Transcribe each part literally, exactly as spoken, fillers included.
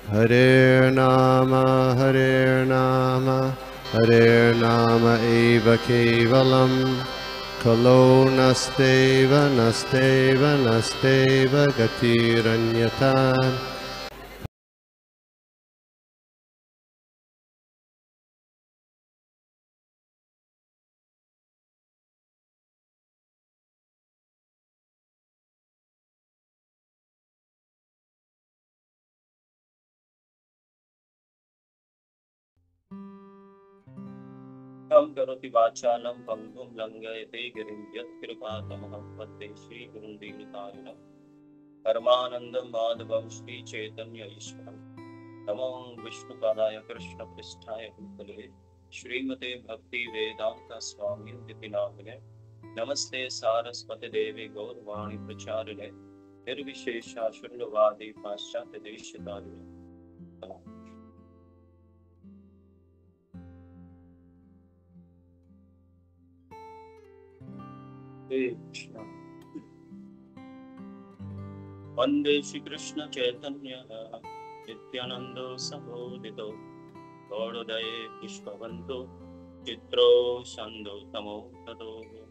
हरे नाम हरे नाम हरे नाम एव केवलम् खलो नस्तेव नस्तेव नस्तेव गतिरन्यथा। कम करोति वाचालं पंगुं लंघयते गिरिं यत्कृपातमहं वन्दे श्रीगुरुं दीनतारिणं परमानन्दं माधवं श्रीचैतन्य ईश्वरं नमो विष्णुपादाय कृष्णपृष्ठाय भूतले श्रीमते भक्ति वेदांत स्वामी इति नामिने नमस्ते सारस्वती देवी गौरवाणी प्रचारिणे निर्विशेषा शून्यवादी पाश्चात्य देशतारिणे। वंदे श्री कृष्ण चैतन्य नित्यानंद सहोदितो गौड़ोदये पुष्पवंतो चित्रो छंदो तमो ततो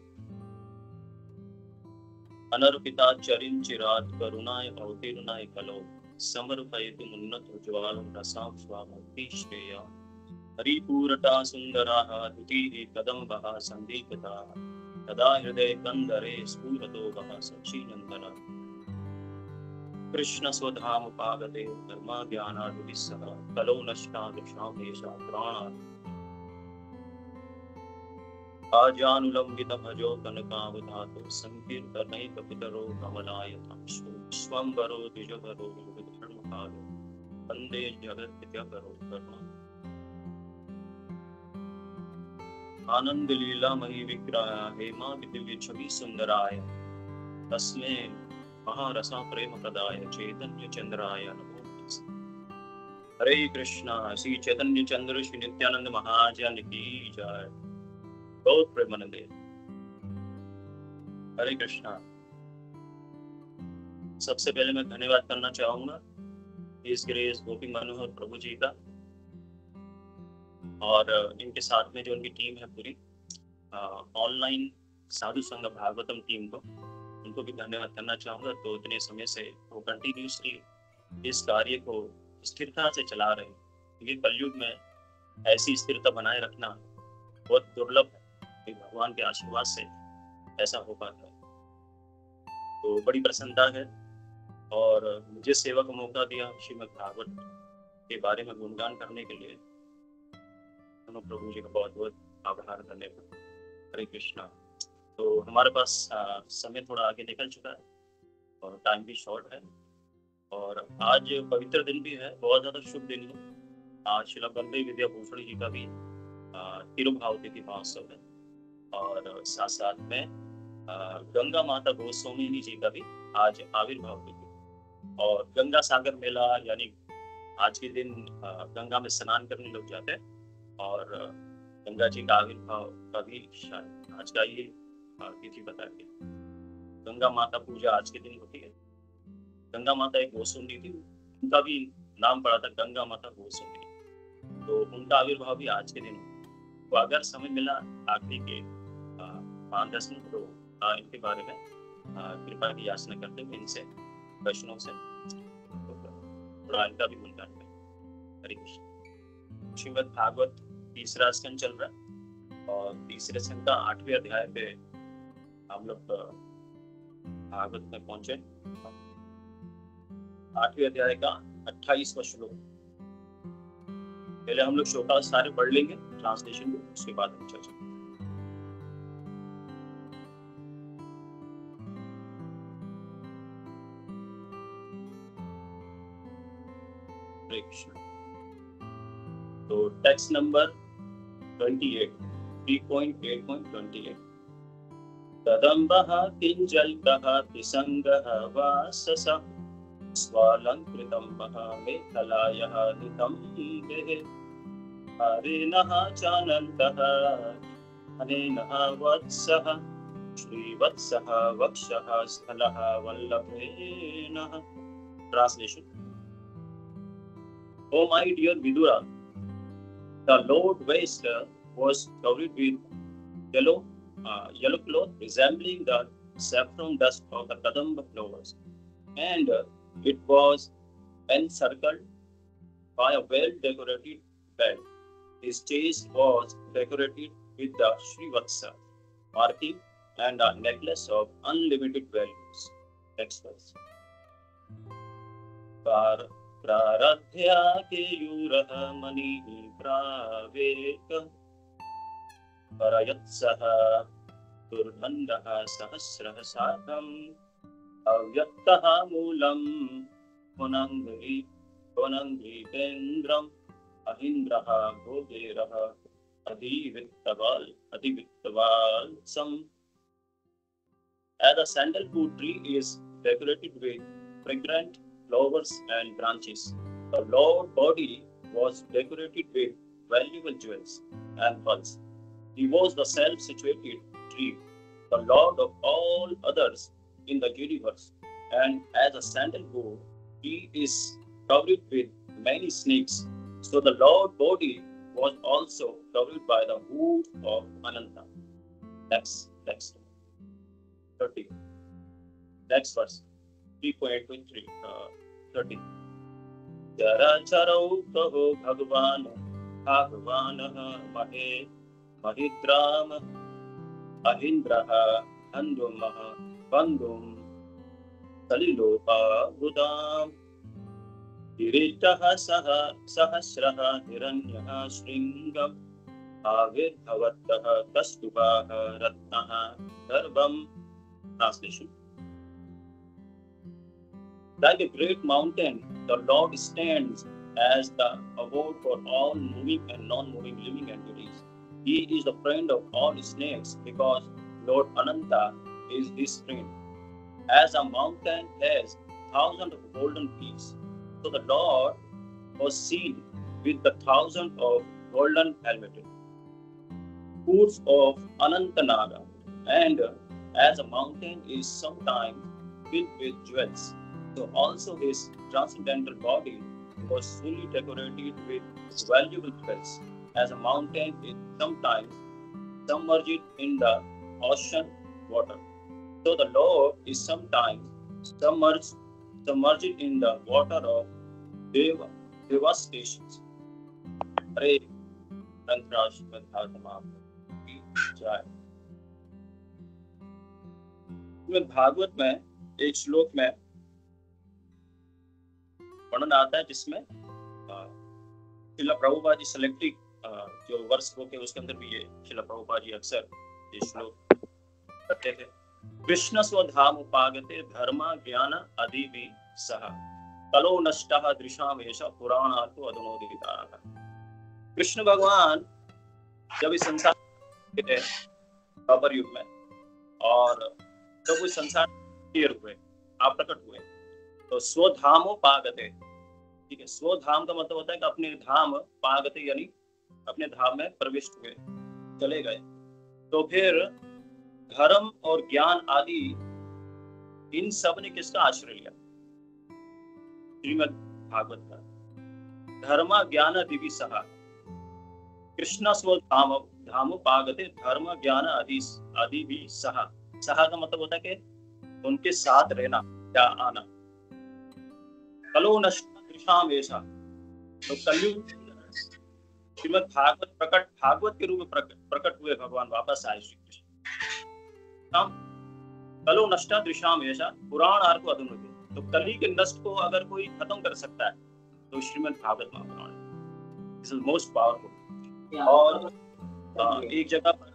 अनर्पिता चरिं चिरात् करुणाय अवतीर्णाय कलो समर्पयतु मुन्नत ज्वालं रसां स्वामति श्रेया हरिपूरता सुंदराः द्वितीः कदम्बः सन्दीपिताः तदा हृदय कंदरे स्फुरतो वः सच्चिनन्दनः कृष्ण स्वधाम पागते धर्मा ज्ञानादिसह कलो नष्टा दिशां देशा प्राणान् आजानुलंबित भजो कनकावधातो संकीर्तनैकपितरो कमलायतां स्वंवरो द्विजभरो धर्मकालो वन्दे जगद्विद्याकरो कर्मा आनंद लीलामयी विग्रह हेमा दिव्य छवि सुंदराय तस्मै महारसा प्रेम प्रदाय चैतन्य चंद्राय नमो नमः। हरे कृष्णा श्री चैतन्य चंद्र श्री नित्यानंद महाजन की जय। गौर प्रेमानंदे। हरे कृष्णा। सबसे पहले मैं धन्यवाद करना चाहूंगा इस ग्रेस गोपी मनोहर प्रभु जी का और इनके साथ में जो उनकी टीम है पूरी ऑनलाइन साधु संघ भागवतम टीम को, उनको भी धन्यवाद करना चाहूंगा। तो इतने समय से वो कंटिन्यूसली इस कार्य को स्थिरता से चला रहे हैं, क्योंकि कलयुग में ऐसी स्थिरता बनाए रखना बहुत दुर्लभ है। भगवान के आशीर्वाद से ऐसा हो पाता है, तो बड़ी प्रसन्नता है। और मुझे सेवा का मौका दिया श्रीमद् भागवत के बारे में गुणगान करने के लिए प्रभु जी का बहुत बहुत आभार धन्यवाद। हरे कृष्णा। तो हमारे पास आ, समय थोड़ा आगे निकल चुका है और टाइम भी शॉर्ट है, और आज पवित्र दिन भी है, बहुत ज्यादा शुभ दिन है। आज श्रील वल्लभ विद्याभूषण जी का भी तिरुभाव तिथि महोत्सव है, और साथ साथ में आ, गंगा माता गोस्वामी जी का भी आज आविर्भाव तिथि, और गंगा सागर मेला यानी आज के दिन आ, गंगा में स्नान करने लोग जाते हैं, और गंगा जी का आविर्भाव का भी आज का ये तिथि बता दी। गंगा माता पूजा आज के दिन होती है। गंगा माता एक गोसुंडी थी, उनका भी नाम पड़ा था गंगा माता गोसुंडी, तो उनका आविर्भाव भी आज के दिन। तो अगर समय मिला आखिरी के पाँच दस मिनट तो इनके बारे में कृपा की याचना करते हुए इनसे वैष्णव से थोड़ा इनका भी गुणगान करें। हरे कृष्ण। श्रीमद् भागवत तीसरा स्कंद चल रहा है, और तीसरे स्कंद का आठवें अध्याय पे हम लोग भागवत में पहुंचे। आठवें अध्याय का अट्ठाईसवां श्लोक। पहले हम लोग श्लोका सारे पढ़ लेंगे ट्रांसलेशन को, उसके बाद हम चर्चा। हरे कृष्ण। तो टेक्स्ट नंबर अट्ठाईस, थ्री पॉइंट एट पॉइंट अट्ठाईस। तदम्बः किंजल्कः तिसंगः वाससः स्वालंकृतं मेखलायः हितं देः हरिणः चानन्दः हनेनः वत्सः श्रीवत्सः वक्षः स्थलः वल्लभेनः। Translation. Oh my dear Vidura, the Lord West was covered with yellow, uh, yellow cloth resembling the saffron dust of the Kadamba flowers, and uh, it was encircled by a well-decorated bed. His chest was decorated with the Srivatsa marking and a necklace of unlimited values. Next verse. Par praradhya keyurah manihi praveka parayatsaha turdhandaha sahasrah sakam avyaktaha moolam punangri punangri pendram ahindraha bhoderaha adivittaval adivittaval sam. As a sandalwood tree is decorated with fragrant flowers and branches, the Lord body was decorated with valuable jewels and pearls. He was the self-situated tree, the Lord of all others in the universe, and as a sandalwood tree is covered with many snakes, so the Lord body was also covered by the wood of Ananta. Next, next. thirty. Next verse. three point two three. Uh, thirty. Jara charau kaho bhagwan bhagwanah mahe mahidram ahindraha handumah bandum salilopa budam diritaha saha sahasraha hiranyaha shringam avirbhavattaha kastubaha ratnaha darbam. Translation. Like a great mountain, the Lord stands as the abode for all moving and non-moving living entities. He is the friend of all snakes because Lord Ananta is his friend. As a mountain has thousands of golden peaks, so the Lord was seen with the thousand of golden helmeted hoods of Anantanaga, and as a mountain is sometimes filled with jewels, so also his transcendental body was fully decorated with valuable jewels. As a mountain is sometimes submerged in the ocean water, so the Lord is sometimes submerged, submerged in the water of Deva, devastations. Hare Rantrash Madhyatama Jai. Bhagavat में एक श्लोक में वर्णन आता है जिसमें Srila Prabhupada ji selected जो वर्ष श्लोक है उसके अंदर भी ये श्रील प्रभुपाद जी अक्सर ये श्लोक करते थे। कृष्ण स्वधाम उपागते धर्म ज्ञान आदि भी सह कलो नष्टः दृशाम एषा पुराणार्थो अधुनोदिताः। कृष्ण भगवान जब इस संसार के द्वापर युग में और जब वो संसार हुए आप प्रकट हुए तो स्वधामो पागते, ठीक है, स्वधाम का मतलब होता है कि अपने धाम पागते यानी अपने धाम में प्रविष्ट हुए चले गए। तो फिर धर्म और ज्ञान आदि इन सब ने किसका आश्रय लिया? श्रीमद् भागवत का। धर्म ज्ञान दिवि सहा कृष्ण स्वधाम धामो पागते धर्म ज्ञान आदि आदि भी सहा। सहा का मतलब होता है कि उनके साथ रहना या आना। कलो नष्ट दृशाम ऐसा, तो कलयुग श्रीमद् भागवत प्रकट भागवत के रूप में प्रकट प्रकट हुए भगवान वापस आए श्री कृष्ण। कलो नष्टा दृशाम ऐसा पुराण आर्को अधुनोदि। तो कली के नष्ट को अगर कोई खत्म कर सकता है तो Shrimad Bhagavat Mahapuran this is most powerful. और आ, एक जगह पर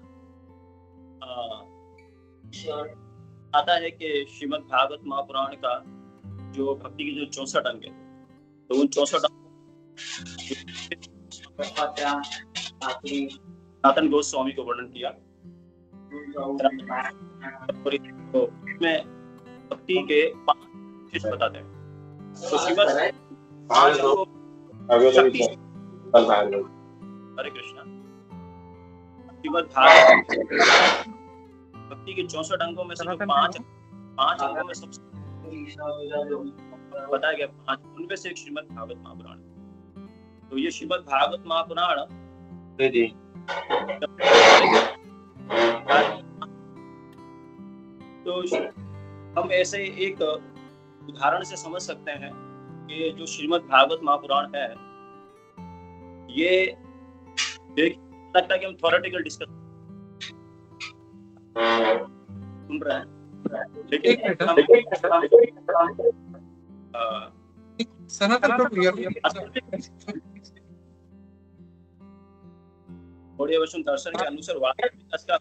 आता है कि श्रीमद् भागवत महापुराण का जो भक्ति की जो चौसठ अंग है तो उन चौसठ सनातन गोस्वामी को वर्णन किया। तो इसमें भक्ति के पांच चीज बताते हैं। तो श्रीमद् पांच को शक्ति हरे कृष्णा श्रीमद् भागवत भक्ति के चौसठ अंगों में से जो पांच पांच अंगों में सबसे बताया गया पांच उनमें से एक श्रीमद् भागवत महापुराण। तो ये श्रीमद् भागवत महापुराण जी जी तो हम ऐसे एक उदाहरण से समझ सकते हैं कि जो श्रीमद् भागवत महापुराण है ये देख लगता है कि हम थ्योरेटिकल डिस्कस सुन रहे हैं, लेकिन थोड़े वचन दर्शन के अनुसार वास्तव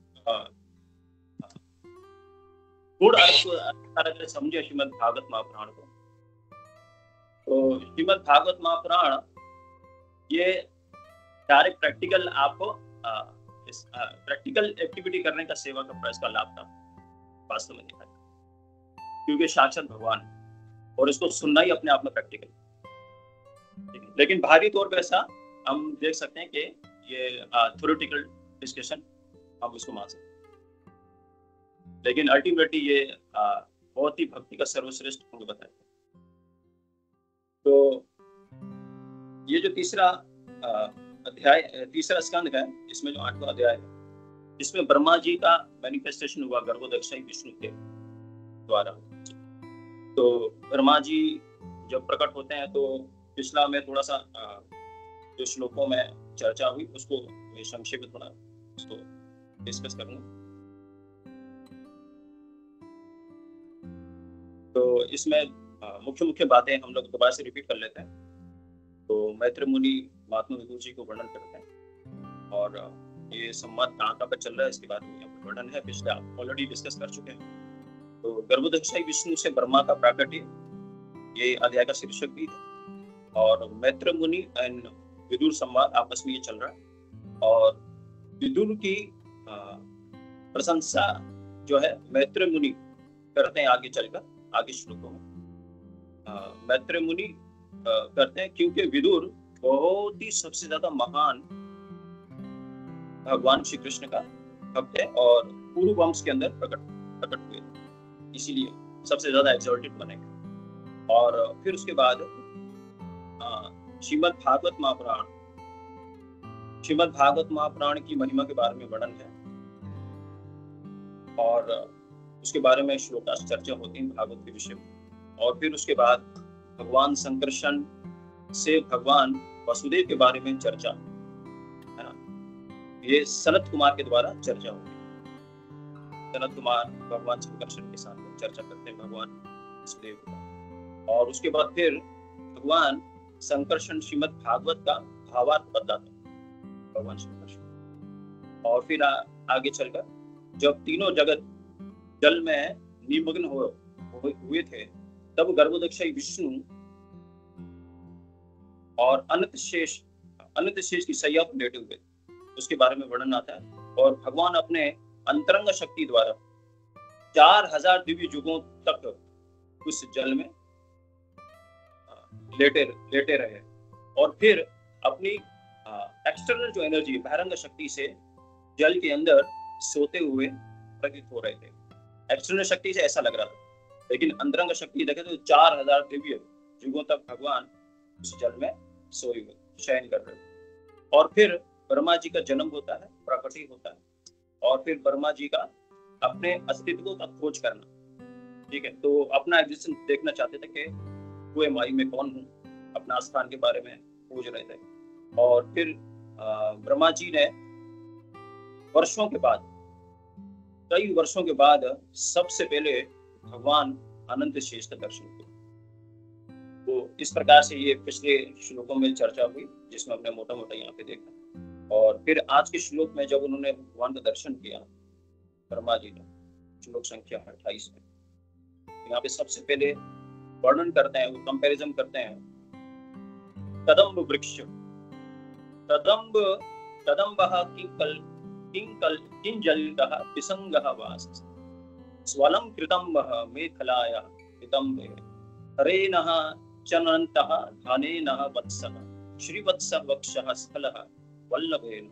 गुण अर्थ समझे श्रीमद् भागवत महापुराण को। तो श्रीमद् भागवत महापुराण ये डायरेक्ट प्रैक्टिकल आपको प्रैक्टिकल एक्टिविटी करने का सेवा का प्रयास का लाभ था वास्तव में दिखाया, क्योंकि साक्षात भगवान और इसको सुनना ही अपने आप में प्रैक्टिकल। लेकिन बाहरी तौर पर ऐसा हम देख सकते हैं कि ये थ्योरेटिकल डिस्कशन हम इसको मान सकते हैं, लेकिन अल्टीमेटली ये आ, बहुत ही भक्ति का सर्वश्रेष्ठ अंग बताया। तो ये जो तीसरा अध्याय तीसरा स्कंद है, इसमें जो आठवां अध्याय है, इसमें ब्रह्मा जी का मैनिफेस्टेशन हुआ गर्भोदक्षाई विष्णु के द्वारा। तो ब्रह्मा जी जब प्रकट होते हैं तो पिछला में थोड़ा सा आ, जो श्लोकों में चर्चा हुई उसको संक्षेप में थोड़ा उसको डिस्कस करूंगा। तो इसमें मुख्य मुख्य बातें हम लोग दोबारा से रिपीट कर लेते हैं। तो मैत्र मुनि महात्मा विदुर जी को वर्णन करते हैं और ये संवाद कहाँ कहाँ पर चल रहा है इसके बारे में वर्णन है, पिछले आप ऑलरेडी डिस्कस कर चुके हैं। तो गर्भोदक्षाई विष्णु से ब्रह्मा का प्राकट्य ये अध्याय का शीर्षक भी है, और मैत्र मुनि एंड विदुर संवाद आपस में ये चल रहा है। और विदुर की प्रशंसा जो है मैत्र मुनि करते हैं आगे चलकर आगे श्लोकों में। मैत्र मुनि करते हैं क्योंकि विदुर बहुत ही सबसे ज्यादा महान भगवान श्री कृष्ण का भक्त है और पूर्व वंश के अंदर प्रकट प्रकट हुए, इसीलिए सबसे ज्यादा एक्सॉल्टेड बनेंगे। और फिर उसके बाद श्रीमद् भागवत महापुराण श्रीमद् भागवत महापुराण की महिमा के बारे में वर्णन है और उसके बारे में श्लोकास चर्चा होती है भागवत के विषय में। और फिर उसके बाद भगवान संकर्षण से भगवान वसुदेव के बारे में चर्चा है ना, ये सनत कुमार के द्वारा चर्चा होगी। सनत कुमार भगवान संकर्षण के साथ में चर्चा करते हैं भगवान वसुदेव का। और उसके बाद फिर भगवान संकर्षण श्रीमद् भागवत का भावार्थ बताते हैं भगवान संकर्षण। और फिर आ, आगे चलकर जब तीनों जगत जल में निमग्न हो हुए थे तब गर्भोदक्षाई विष्णु और अनंत शेष अनंत शेष की सैया पर लेटे हुए, उसके बारे में वर्णन आता है। और भगवान अपने अंतरंग शक्ति द्वारा चार हजार दिव्य युगों तक उस जल में लेटे लेटे रहे और फिर अपनी एक्सटर्नल जो एनर्जी बहिरंग शक्ति से जल के अंदर सोते हुए प्रतीत हो रहे थे। एक्सटर्नल शक्ति से ऐसा लग रहा था, लेकिन अंतरंग शक्ति देखे तो चार हजार दिव्य युगों तक भगवान उस जल में सोए हुए शयन कर रहे थे। और फिर ब्रह्मा जी का जन्म होता है, प्रकटी होता है, और फिर ब्रह्मा जी का अपने अस्तित्व का खोज करना, ठीक है। तो अपना एग्जिस्टेंस देखना चाहते थे कि हुए माई में कौन हूँ, अपना स्थान के बारे में खोज रहे थे। और फिर ब्रह्मा जी ने वर्षों के बाद कई वर्षों के बाद सबसे पहले भगवान अनंत शेष का दर्शन किया। तो इस प्रकार से ये पिछले श्लोकों में चर्चा हुई जिसमें हमने मोटा मोटा यहाँ पे देखा। और फिर आज के श्लोक में जब उन्होंने भगवान का दर्शन किया ब्रह्मा जी ने, श्लोक संख्या अट्ठाईस में, यहाँ पे सबसे पहले वर्णन करते हैं, वो कंपैरिजन करते हैं कदम्ब वृक्ष कदम्ब कदम्बः किंकल किंकल किंजलतः विसंगः वास स्वलं कृतम्बः मेखलाया कृतम्बे हरेनः चनन्तः धानेनः वत्सः श्रीवत्सः वक्षः स्खलः वल्लभेन।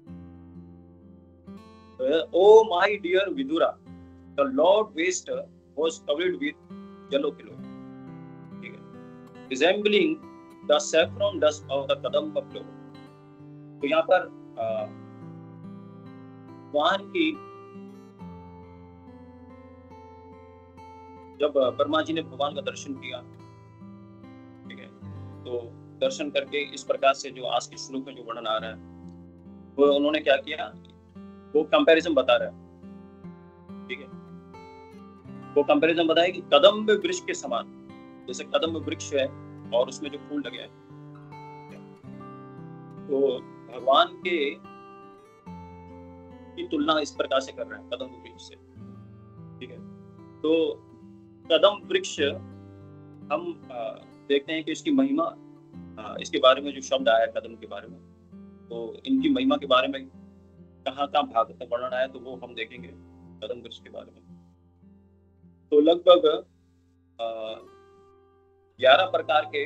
O my dear Vidura, the Lord waist was covered with yellow pillow, resembling the saffron dust of the kadamba flower. तो यहाँ पर भगवान की, जब ब्रह्मा जी ने भगवान का दर्शन किया, ठीक है, तो दर्शन करके इस प्रकार से जो आज के श्लोक में जो वर्णन आ रहा है, वो उन्होंने क्या किया, वो कंपैरिजन बता रहा है, ठीक है, वो कंपैरिजन बताया कि कदम्ब वृक्ष के समान, जैसे कदम्ब वृक्ष है और उसमें जो फूल लगे हैं, तो भगवान के की तुलना इस प्रकार से कर रहे हैं कदम्ब वृक्ष से, ठीक है। तो कदम्ब वृक्ष हम आ, देखते हैं कि इसकी महिमा, आ, इसके बारे में जो शब्द आया कदम के बारे में, तो इनकी महिमा के बारे में कहाँ कहाँ भागवत में वर्णन आया, तो वो हम देखेंगे कदम वृक्ष के बारे में। तो लगभग ग्यारह प्रकार के,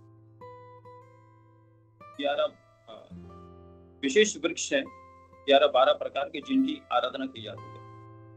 ग्यारह विशेष वृक्ष हैं, ग्यारह बारह प्रकार के जिनकी आराधना की जाती है,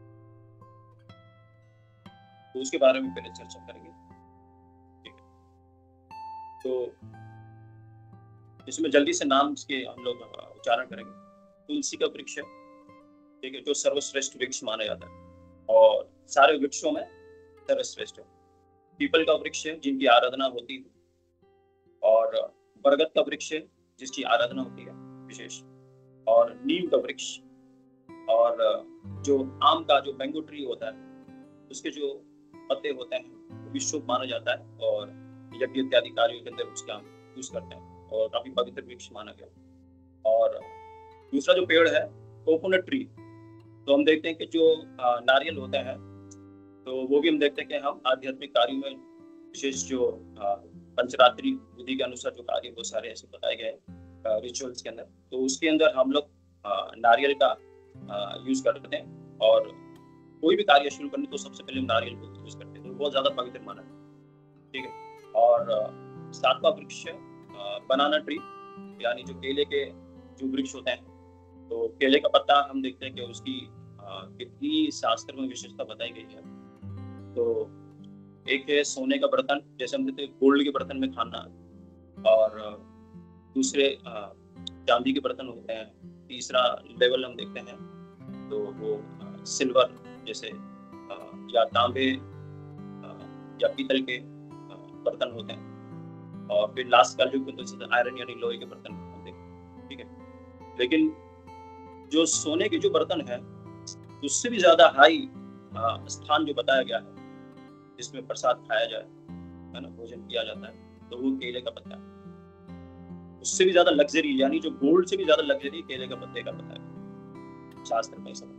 तो उसके बारे में पहले चर्चा करेंगे, ठीक है। तो इसमें जल्दी से नाम इसके हम लोग उच्चारण करेंगे। तुलसी का वृक्ष है, ठीक है, जो सर्वश्रेष्ठ वृक्ष माना जाता है और सारे वृक्षों में सर्वश्रेष्ठ है। पीपल का वृक्ष है जिनकी आराधना होती है, और बरगद का वृक्ष है जिसकी आराधना होती है विशेष, और नीम का वृक्ष, और जो आम का जो मैंगो ट्री होता है उसके जो पत्ते होते हैं वो भी शुभ माना जाता है, और यज्ञ इत्यादि कार्यों के अंदर उसका यूज करते हैं, और काफी पवित्र वृक्ष माना गया। और दूसरा जो पेड़ है कोकोनट ट्री, तो हम देखते हैं कि जो नारियल होते हैं, तो वो भी हम देखते हैं कि हम आध्यात्मिक कार्यों में विशेष जो पंचरात्रि विधि के अनुसार जो कार्य वो सारे ऐसे बताए गए रिचुअल्स के अंदर, तो उसके अंदर हम लोग नारियल का यूज करते हैं, और कोई भी कार्य शुरू करने तो सबसे पहले हम नारियल को यूज करते हैं, तो बहुत ज्यादा पवित्र माना है, ठीक है। और सातवां वृक्ष बनाना ट्री, यानी जो केले के जो वृक्ष होते हैं, तो केले का पत्ता हम देखते हैं कि उसकी कितनी शास्त्र में विशेषता बताई गई है। तो एक है सोने का बर्तन, जैसे हम देखते हैं गोल्ड के बर्तन में खाना, और दूसरे चांदी के बर्तन होते हैं। तीसरा लेवल हम देखते हैं तो वो सिल्वर जैसे या तांबे या पीतल के बर्तन होते हैं, और फिर लास्ट का युग तो आयरन यानी लोहे के बर्तन हम देखते हैं, ठीक है। लेकिन जो सोने के जो बर्तन है उससे भी ज्यादा हाई स्थान जो बताया गया है जिसमें प्रसाद खाया जाए, है ना, भोजन किया जाता है, तो वो केले का पत्ता है। उससे भी ज्यादा लग्जरी, यानी जो गोल्ड से भी ज्यादा लग्जरी केले का पत्ते का पत्ता है, शास्त्र में सब।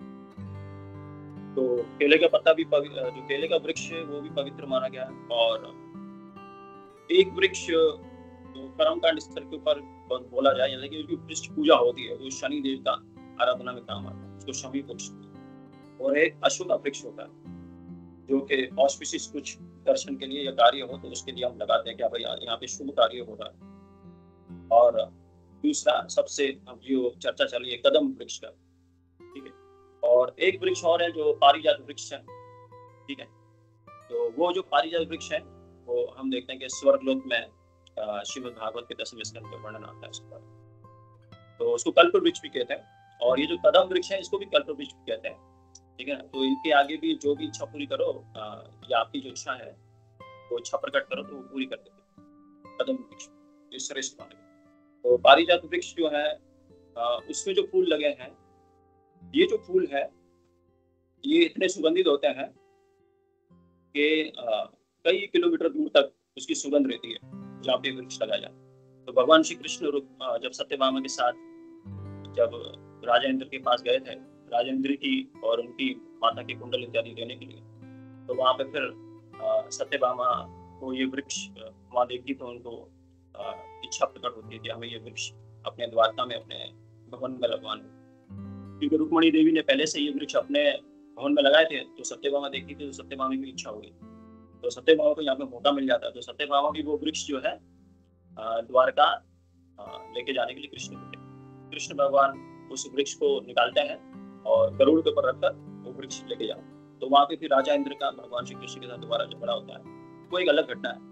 तो केले का पत्ता भी, जो केले का वृक्ष है वो भी पवित्र माना गया है। और एक वृक्ष तो कर्मकांड स्तर के ऊपर बोला जाए, यानी कि उसकी पृष्ठ पूजा होती है, वो शनि देव का आराधना में काम आता है, उसको शमी वृक्ष। और एक अश्व का वृक्ष होता है जो कि ऑस्पिशियस कुछ दर्शन के लिए या कार्य हो तो उसके लिए हम लगाते हैं कि भाई यहाँ पे शुभ कार्य हो रहा है। और दूसरा सबसे अब जो चर्चा चली है कदम वृक्ष का, ठीक है। और एक वृक्ष और है जो पारिजात वृक्ष है, ठीक है। तो वो जो पारिजात वृक्ष है वो हम देखते हैं कि स्वर्गलोक में श्रीमद् भागवत के दसवें स्कंद में वर्णन आता है उसका, तो उसको कल्प वृक्ष भी कहते हैं। और ये जो कदम वृक्ष है इसको भी कल्प वृक्ष भी कहते हैं, ठीक है ना। तो इनके आगे भी जो भी इच्छा पूरी करो, या आपकी जो इच्छा है वो इच्छा प्रकट करो तो वो पूरी कर देते हैं कदम वृक्ष, जो श्रेष्ठ माने। तो पारिजात वृक्ष जो है उसमें जो फूल लगे हैं, ये जो फूल है ये इतने सुगंधित होते हैं कि कई किलोमीटर दूर तक उसकी सुगंध रहती है जहाँ पे वृक्ष लगाया जाए। तो भगवान श्री कृष्ण जब सत्यभामा के साथ जब राजा इंद्र के पास गए थे, राजा इंद्र की और उनकी माता के कुंडल इत्यादि देने के लिए, तो वहां पे फिर सत्यभामा को ये वृक्ष वहां देखती तो उनको इच्छा प्रकट होती है कि हमें ये वृक्ष अपने द्वारका में अपने भवन में लगवाना, क्योंकि रुक्मणी देवी ने पहले से ये वृक्ष अपने भवन में लगाए थे। तो सत्यभामा देखती थी तो सत्यभामा की इच्छा हुई, तो सत्यभामा को यहाँ पे मौका मिल जाता है। तो सत्यभामा भी वो वृक्ष जो है द्वारका लेके जाने के लिए कृष्ण को कृष्ण भगवान उस वृक्ष को निकालते हैं और गरुड़ के ऊपर रखकर वो वृक्ष लेके जाओ। तो वहां पे फिर राजा इंद्र का भगवान श्री कृष्ण के साथ दोबारा झगड़ा होता है, वो एक अलग घटना है।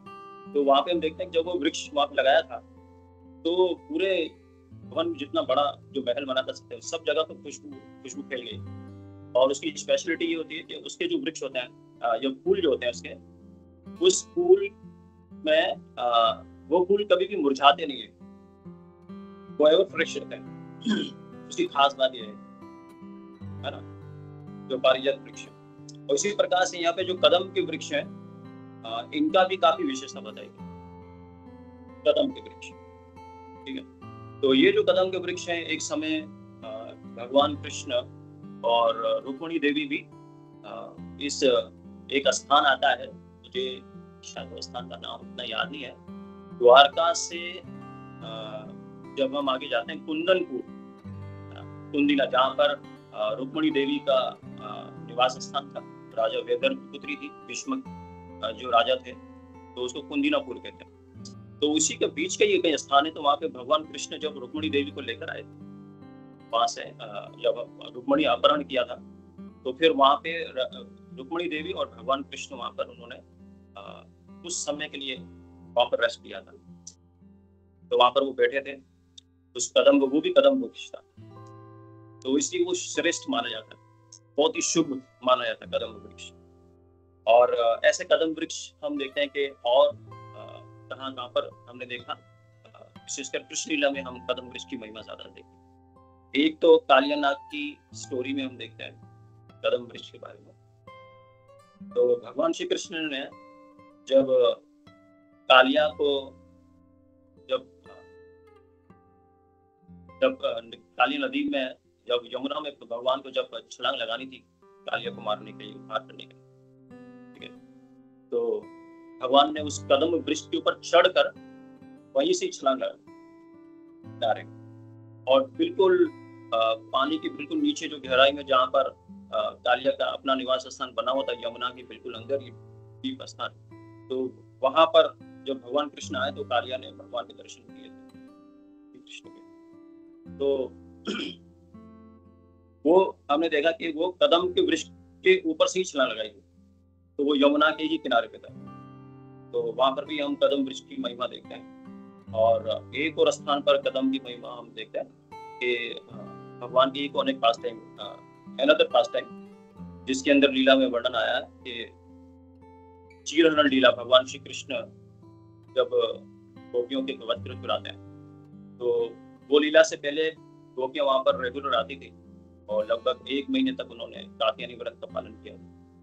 तो वहां पे हम देखते हैं कि जब वो वृक्ष वहां पे लगाया था तो पूरे भवन जितना बड़ा जो महल बना था सब जगह पर खुशबू खुशबू फैल गई। और उसकी स्पेशलिटी ये होती है कि उसके जो वृक्ष होते हैं, जो फूल जो होते हैं उसके, उस फूल में आ, वो फूल कभी भी मुरझाते नहीं है, वो एवर फ्रेश रहते हैं। उसकी खास बात ये है, है ना, जो पारिजात वृक्ष है। और इसी प्रकार से यहाँ पे जो कदम के वृक्ष हैं, इनका भी काफी विशेषता बताएगी, कदम के वृक्ष, ठीक है। तो ये जो कदम के वृक्ष हैं, एक समय भगवान कृष्ण और रुक्मिणी देवी भी इस एक स्थान आता है, मुझे शायद स्थान का नाम उतना याद नहीं है, द्वारका से जब हम आगे जाते हैं कुंदनपुर, कुंदिना, जहाँ पर रुक्मिणी देवी का निवास स्थान था। राजा वेदर की पुत्री थी, भीष्म जो राजा थे, तो उसको कुंदिनापुर कहते हैं। तो उसी के बीच का ये कई स्थान है। तो वहाँ पे भगवान कृष्ण जब रुक्मिणी देवी को लेकर आए, वहां से जब रुक्मिणी अपहरण किया था, तो फिर वहां पे रुक्मिणी देवी और भगवान कृष्ण वहां पर उन्होंने कुछ समय के लिए वहां पर रेस्ट किया था। तो वहां पर वो बैठे थे, उस कदम वो भी कदम वृक्ष था, तो इसलिए वो श्रेष्ठ माना जाता है, बहुत ही शुभ माना जाता है कदम वृक्ष। और ऐसे कदम वृक्ष हम देखते हैं कि और कहाँ कहाँ पर हमने देखा, विशेषकर कृष्ण लीला में हम कदम वृक्ष की महिमा ज्यादा देखते हैं। एक तो कालियानाग की स्टोरी में हम देखते हैं कदम वृक्ष के बारे में। तो भगवान श्री कृष्ण ने जब कालिया को जब जब काली नदी में, जब यमुना में भगवान को जब छलांग लगानी थी कालिया को मारने के लिए, उद्धार करने के लिए, ठीक है, तो भगवान ने उस कदम वृक्ष के ऊपर चढ़कर वहीं से छलांग लगा डायरेक्ट, और बिल्कुल पानी के बिल्कुल नीचे जो गहराई में जहाँ पर कालिया का अपना निवास स्थान बना हुआ था, यमुना के बिल्कुल अंदर ही दीप स्थान, तो वहां पर जब भगवान कृष्ण आए तो कालिया ने भगवान के दर्शन किए थे कृष्ण के। तो वो हमने देखा कि वो कदम के वृक्ष के ऊपर से ही छलांग लगाई थी, तो वो यमुना के ही किनारे पे था। तो वहां पर भी हम कदम वृक्ष की महिमा देखते हैं। और एक और स्थान पर कदम की महिमा हम देखते हैं कि भगवान की एक और pastime, another pastime, जिसके अंदर लीला में वर्णन आया है कि चीरहरण लीला, भगवान श्री कृष्ण जब गोपियों के वस्त्र चुराते हैं, तो वो लीला से पहले गोपियां वहां पर रेगुलर आती थी और लगभग एक महीने तक उन्होंने कात्यायनी व्रत का पालन किया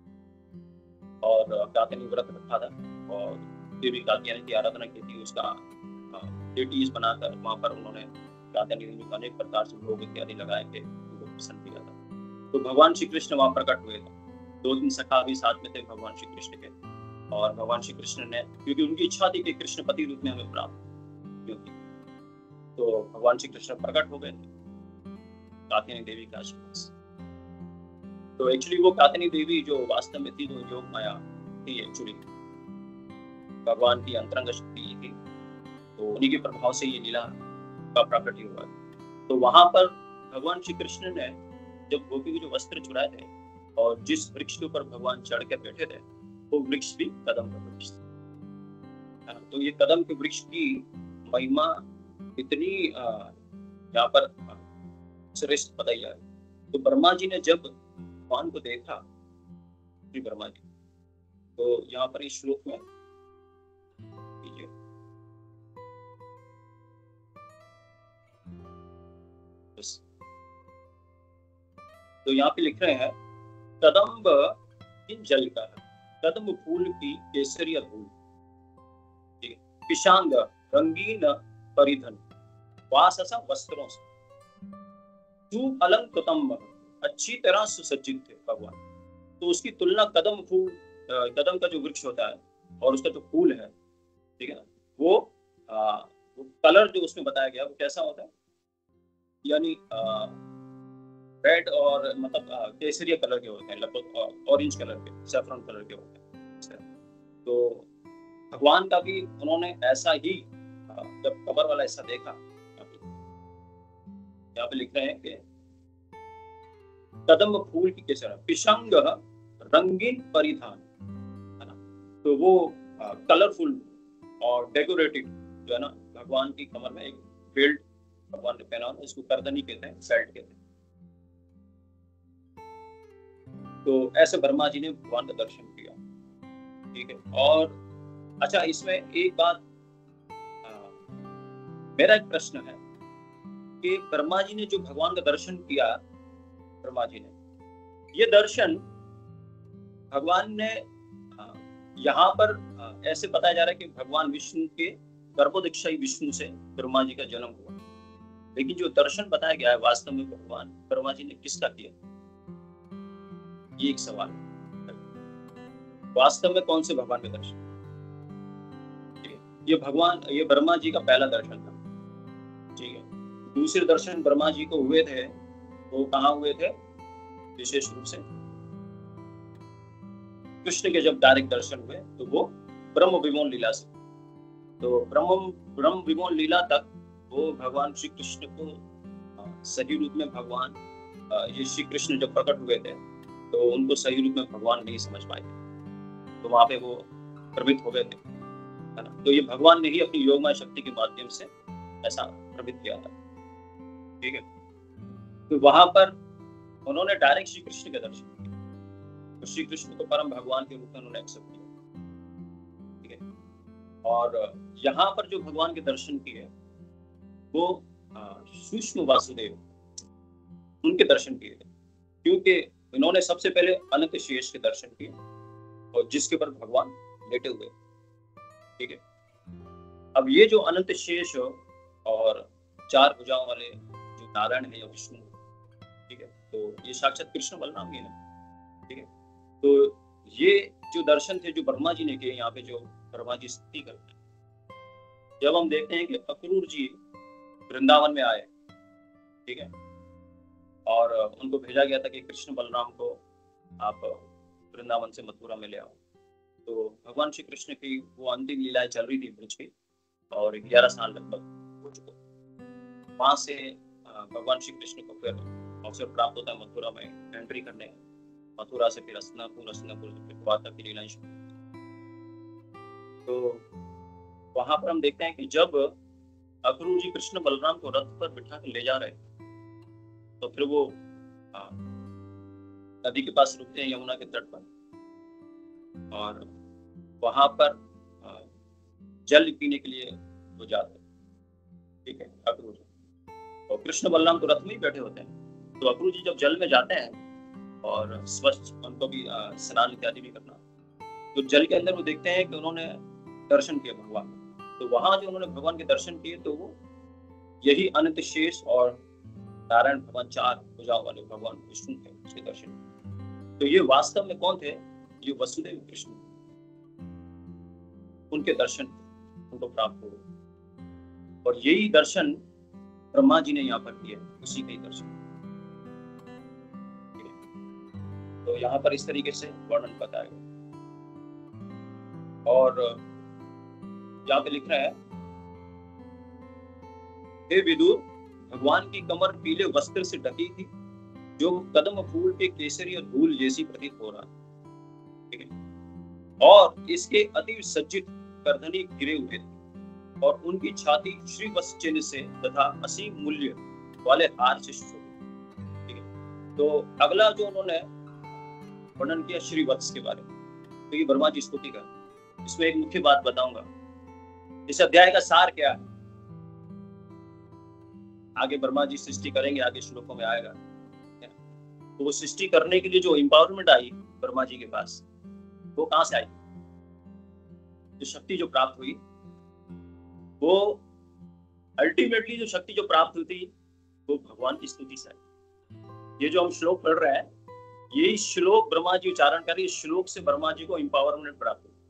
और कात्यायनी व्रत रखा था और देवी कात्यायनी की आराधना की थी। उसका डेटीज बनाकर वहां पर उन्होंने कात्यायनी देवी को अनेक प्रकार से भोग इत्यादि लगाए थे, उनको प्रसन्न किया था। तो भगवान श्री कृष्ण वहां प्रकट हुए थे, दो तीन सखा भी साथ में थे भगवान श्री कृष्ण के, और भगवान श्री कृष्ण ने, क्योंकि उनकी इच्छा थी कि कृष्ण पति रूप में हमें प्राप्त क्योंकि, तो भगवान श्री कृष्ण प्रकट हो गए थे कात्यायनी देवी का आशीर्वाद। तो एक्चुअली वो कात्यायनी देवी जो वास्तव में थी, जो योग माया थी, एक्चुअली भगवान की अंतरंग शक्ति थी, तो उन्हीं के प्रभाव से ये लीला का प्रकट हुआ। तो वहां पर भगवान श्री कृष्ण ने जब गोपी के जो वस्त्र चुराए थे और जिस वृक्ष के ऊपर भगवान चढ़ के बैठे थे, वो वृक्ष भी कदम का वृक्ष था। तो ये कदम के वृक्ष की महिमा इतनी यहाँ पर श्रेष्ठ बताई जा रही। तो ब्रह्मा जी ने जब भगवान को देखा, श्री ब्रह्मा जी, तो यहाँ पर इस श्लोक में तो यहाँ पे लिख रहे हैं, कदम्ब इन जल का, कदम फूल की केसरिया धूल, पिशांग रंगीन परिधन, वाससा वस्त्रों से, सुअलंकृतम, अच्छी तरह सुसज्जित थे भगवान। तो उसकी तुलना कदम फूल, कदम का जो वृक्ष होता है और उसका जो फूल है, ठीक है ना, वो, आ, वो कलर जो उसमें बताया गया वो कैसा होता है, यानी रेड और मतलब केसरिया कलर के होते हैं, लगभग ऑरेंज कलर के, सैफरन कलर के होते हैं। तो भगवान का भी उन्होंने ऐसा ही, जब कबर वाला ऐसा देखा, यहाँ पे लिख रहे हैं कि कदम फूल की केसर, पिशंग रंगीन परिधान, है ना, तो वो कलरफुल और डेकोरेटिव जो है ना, भगवान की कमर में एक बेल्ट भगवान ने पहना होता है, इसको करदनी कहते हैं, बेल्ट कहते हैं। तो ऐसे ब्रह्मा जी ने भगवान का दर्शन किया, ठीक है। और अच्छा, इसमें एक बात, आ, मेरा एक प्रश्न है कि ब्रह्मा जी ने जो भगवान का दर्शन किया, ब्रह्मा जी ने ये दर्शन भगवान ने, यहाँ पर ऐसे बताया जा रहा है कि भगवान विष्णु के गर्भोदक्षाई विष्णु से ब्रह्मा जी का जन्म हुआ, लेकिन जो दर्शन बताया गया है वास्तव में भगवान ब्रह्मा जी ने किसका किया, ये एक सवाल है। वास्तव में कौन से भगवान का दर्शन? ये भगवान, ये ब्रह्मा जी का पहला दर्शन था, ठीक है। दूसरे दर्शन ब्रह्मा जी को हुए थे, वो कहाँ हुए थे? विशेष रूप से कृष्ण के जब डायरेक्ट दर्शन हुए तो वो ब्रह्म विमोचन लीला से, तो ब्रह्म ब्रह्म विमोचन लीला तक वो भगवान श्री कृष्ण को सही रूप में भगवान, ये श्री कृष्ण जब प्रकट हुए थे तो उनको सही रूप में भगवान नहीं समझ पाए थे, तो वहां पे वो प्रवृत्त हो गए थे, है ना। तो ये भगवान ने ही अपनी योगमय शक्ति के माध्यम से ऐसा प्रवृत्त किया था, ठीक है। तो वहां पर उन्होंने डायरेक्ट श्री कृष्ण के दर्शन किए, तो श्री कृष्ण को परम भगवान के रूप में उन्होंने एक्सेप्ट किया, ठीक है। और यहाँ पर जो भगवान के दर्शन किए वो सूक्ष्म वासुदेव, उनके दर्शन किए थे, क्योंकि इन्होंने सबसे पहले अनंत शेष के दर्शन किए और जिसके ऊपर भगवान लेटे हुए, ठीक है। अब ये जो अनंत शेष और चार भुजाओं वाले जो नारायण है या विष्णु, ठीक है, तो ये साक्षात कृष्ण बलराम ही है, ठीक है। तो ये जो दर्शन थे जो ब्रह्मा जी ने किए, यहाँ पे जो ब्रह्मा जी स्तुति करते हैं, जब हम देखते हैं कि अक्रूर जी वृंदावन में आए, ठीक है, और उनको भेजा गया था कि कृष्ण बलराम को आप वृंदावन से मथुरा में ले आओ, तो भगवान श्री कृष्ण की वो अंतिम लीलाएं चल रही थी ब्रज की, और ग्यारह साल लगभग हो चुके। वहां से भगवान श्री कृष्ण को फिर अवसर प्राप्त होता है मथुरा में एंट्री करने, मथुरा से फिर हस्तिनापुर, हस्तिनापुर से फिर द्वारका की लीलाएं शुरू। तो वहां पर हम देखते हैं कि जब अक्रूर जी कृष्ण बलराम को रथ पर बिठा कर ले जा रहे तो फिर वो नदी के पास रुकते हैं, यमुना के तट पर, और वहां पर जल पीने के लिए वो जाते हैं, ठीक है, अक्रूर जी। और कृष्ण बलराम तो रथ में ही बैठे होते हैं, तो अक्रूर जी जब जल में जाते हैं और स्वच्छ उनको भी स्नान इत्यादि भी करना, तो जल के अंदर वो देखते हैं कि उन्होंने दर्शन किया भगवान, तो वहां जो उन्होंने भगवान के दर्शन किए तो वो यही अनंत शेष और नारायण भगवान, चार भुजाओं वाले भगवान विष्णु थे, उसके दर्शन। तो ये वास्तव में कौन थे? ये वसुदेव कृष्ण, उनके दर्शन उनको प्राप्त हुए, और यही दर्शन ब्रह्मा जी ने यहाँ पर किया, उसी के ही दर्शन। तो यहाँ पर इस तरीके से वर्णन बताया गया, और यहाँ पे लिख रहा है, हे विदुर, भगवान की कमर पीले वस्त्र से ढकी थी, जो कदम फूल के केसरी और धूल जैसी प्रतीत हो रहा है, ठीक है। और इसके अति सज्जित करधनी घिरे हुए थे, और उनकी छाती श्रीवत्स चिन्ह से तथा असीम मूल्य वाले हार से शोभित, ठीक है। तो अगला जो उन्होंने वर्णन किया श्रीवत्स के बारे में, तो ये ब्रह्मा जी स्तुति कर, इसमें एक मुख्य बात बताऊंगा, इस अध्याय का सार क्या है। आगे ब्रह्मा जी सृष्टि करेंगे, आगे श्लोकों में आएगा, तो वो सृष्टि करने के लिए जो एम्पावरमेंट आई ब्रह्मा जी के पास, वो कहां से आई? जो शक्ति जो प्राप्त हुई, वो अल्टीमेटली जो शक्ति जो प्राप्त हुई थी वो भगवान की स्तुति से आई। ये जो हम श्लोक पढ़ रहे हैं, यही श्लोक ब्रह्मा जी उच्चारण कर रहे हैं, श्लोक से ब्रह्मा जी को एम्पावरमेंट प्राप्त हुई।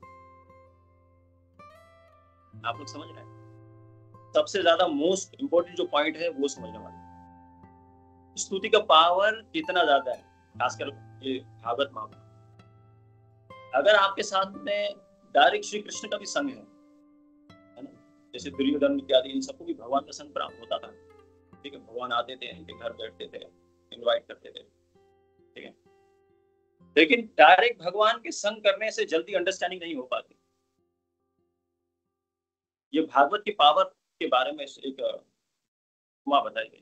आप लोग समझ रहे हैं? सबसे ज्यादा मोस्ट इंपोर्टेंट जो पॉइंट है वो समझने वाला, स्तुति का पावर कितना ज्यादा है, खासकर ये भागवत महाभारत। अगर आपके साथ में डायरेक्ट श्री कृष्ण का भी संग है, है ना, जैसे दुर्योधन इत्यादि, इन सबको भी भगवान का संग प्राप्त होता था, ठीक है। भगवान आते थे, इनके घर बैठते थे, इनवाइट करते थे, ठीक है। लेकिन डायरेक्ट भगवान के संग करने से जल्दी अंडरस्टैंडिंग नहीं हो पाती, ये भागवत की पावर के बारे में एक उपमा बताई गई।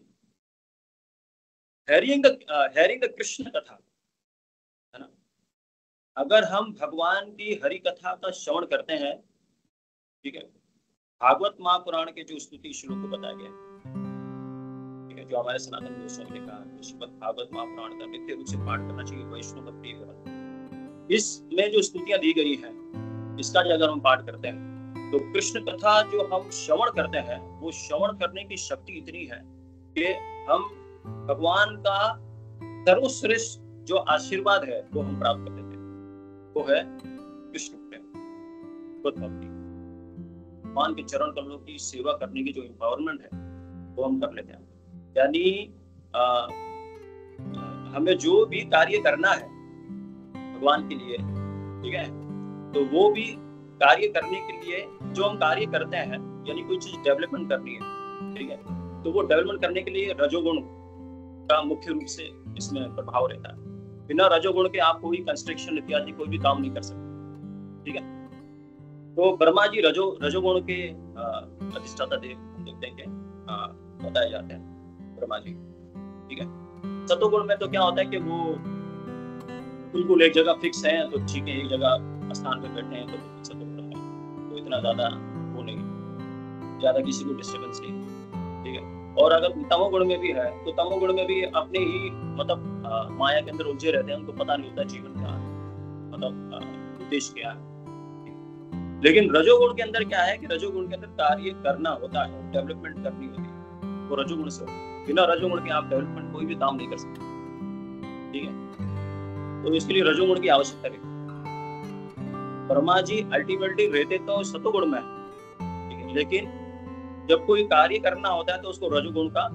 हैरिंग हैरिंग कृष्ण कथा, है ना। अगर हम भगवान की हरि कथा का श्रवण करते हैं, ठीक है, भागवत महापुराण के जो स्तुति श्लोक को बताया गया, ठीक है, जो हमारे सनातन गोस्वामी ने कहा, श्रीमद् भागवत महापुराण का नित्य रूप से पाठ करना चाहिए वैष्णव भक्ति केवल। इसमें जो स्तुतियां दी गई हैं, इसका अगर हम पाठ करते हैं तो कृष्ण कथा जो हम श्रवण करते हैं, वो श्रवण करने की शक्ति इतनी है कि हम भगवान का सर्वश्रेष्ठ जो आशीर्वाद है वो हम प्राप्त करते हैं, वो है कृष्ण प्रेम, भक्ति। भगवान के चरण कमलों की सेवा करने की जो एम्पावरमेंट है वो हम कर लेते हैं। यानी आ, हमें जो भी कार्य करना है भगवान के लिए, ठीक है, तो वो भी कार्य करने के लिए जो हम कार्य करते हैं, यानी कोई चीज डेवलपमेंट करनी है, ठीक है, तो वो डेवलपमेंट करने के लिए रजोगुण का मुख्य रूप से इसमें प्रभाव रहता है। बिना रजोगुण के आप कोई कंस्ट्रक्शन इत्यादि कोई भी काम नहीं कर सकते, ठीक है। तो ब्रह्मा जी रजो रजोगुण के अधिष्ठाता देव देखते हैं कि बताए जाते हैं ब्रह्मा जी, ठीक है। सतोगुण में तो क्या होता है कि वो बिल्कुल एक जगह फिक्स है, तो ठीक है, एक जगह स्थान पे बैठे हैं, तो सतोगुण है, तो इतना ज्यादा वो नहीं, ज्यादा किसी को डिस्टर्बेंस नहीं, ठीक है। और अगर तमोगुण में भी है तो तमोगुण में भी अपने ही मतलब आ, माया के अंदर उलझे रहते हैं, उनको पता नहीं होता जीवन का मतलब उद्देश्य क्या है। लेकिन रजोगुण के अंदर क्या है कि रजोगुण के अंदर कार्य करना होता है, डेवलपमेंट करनी होती है, वो रजोगुण से होता है। बिना रजोगुण के आप डेवलपमेंट कोई भी काम नहीं कर सकते, ठीक है। तो इसके लिए रजोगुण की आवश्यकता रहती है। ब्रह्मा जी अल्टीमेटली रहते तो सतोगुण में, ठीक है, लेकिन जब कोई कार्य करना होता है तो उसको रजोगुण का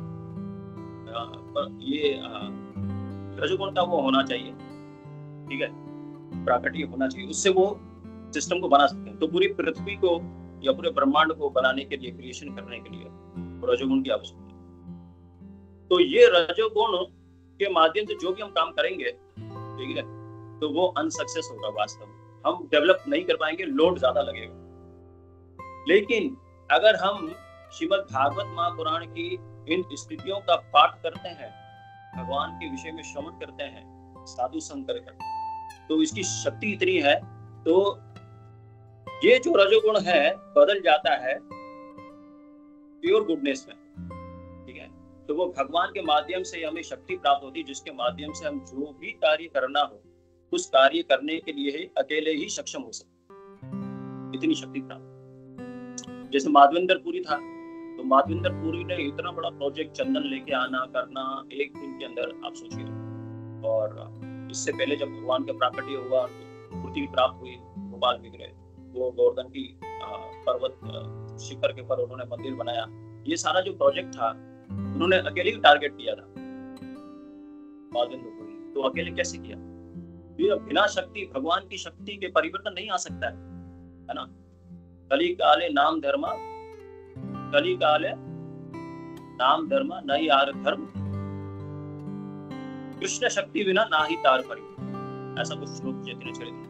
आ, ये आ, रजोगुण का वो होना चाहिए, ठीक है, प्राकट्य होना चाहिए, उससे वो सिस्टम को बना सकते हैं। तो पूरी पृथ्वी को या पूरे ब्रह्मांड को बनाने के लिए, क्रिएशन करने के लिए रजोगुण की आवश्यकता है। तो ये रजोगुण के माध्यम से जो भी हम काम करेंगे, ठीक है, तो वो अनसक्सेस होगा, वास्तव में हम डेवलप नहीं कर पाएंगे, लोड ज्यादा लगेगा। लेकिन अगर हम श्रीमद् भागवत महापुराण की इन स्थितियों का पाठ करते हैं, भगवान के विषय में श्रवण करते हैं, साधु संग करते, तो इसकी शक्ति इतनी है, तो ये जो रजोगुण है बदल जाता है प्योर गुडनेस में, ठीक है। तो वो भगवान के माध्यम से हमें शक्ति प्राप्त होती है, जिसके माध्यम से हम जो भी कार्य करना हो उस कार्य करने के लिए ही अकेले ही सक्षम हो सकते, इतनी शक्ति प्राप्त। जैसे माधवेंद्र पुरी था, तो माधवेंद्र पुरी ने इतना बड़ा प्रोजेक्ट चंदन लेके आना करना एक दिन के अंदर, आप सोचिए। और इससे पहले जब भगवान का प्राकट्य हुआ, मूर्ति प्राप्त हुई गोपाल विग्रह, वो गोवर्धन की पर्वत शिखर के ऊपर उन्होंने मंदिर बनाया, ये सारा जो प्रोजेक्ट था उन्होंने अकेले ही टारगेट किया था माधवेंद्र पुरी। तो अकेले कैसे किया? बिना शक्ति, भगवान की शक्ति के परिवर्तन नहीं आ सकता है, है ना। कली काले नाम धर्म, कली काले नाम धर्म नहीं आर धर्म, कृष्ण शक्ति बिना ना ही तार परी, ऐसा कुछ श्लोक चैतन्य चरित।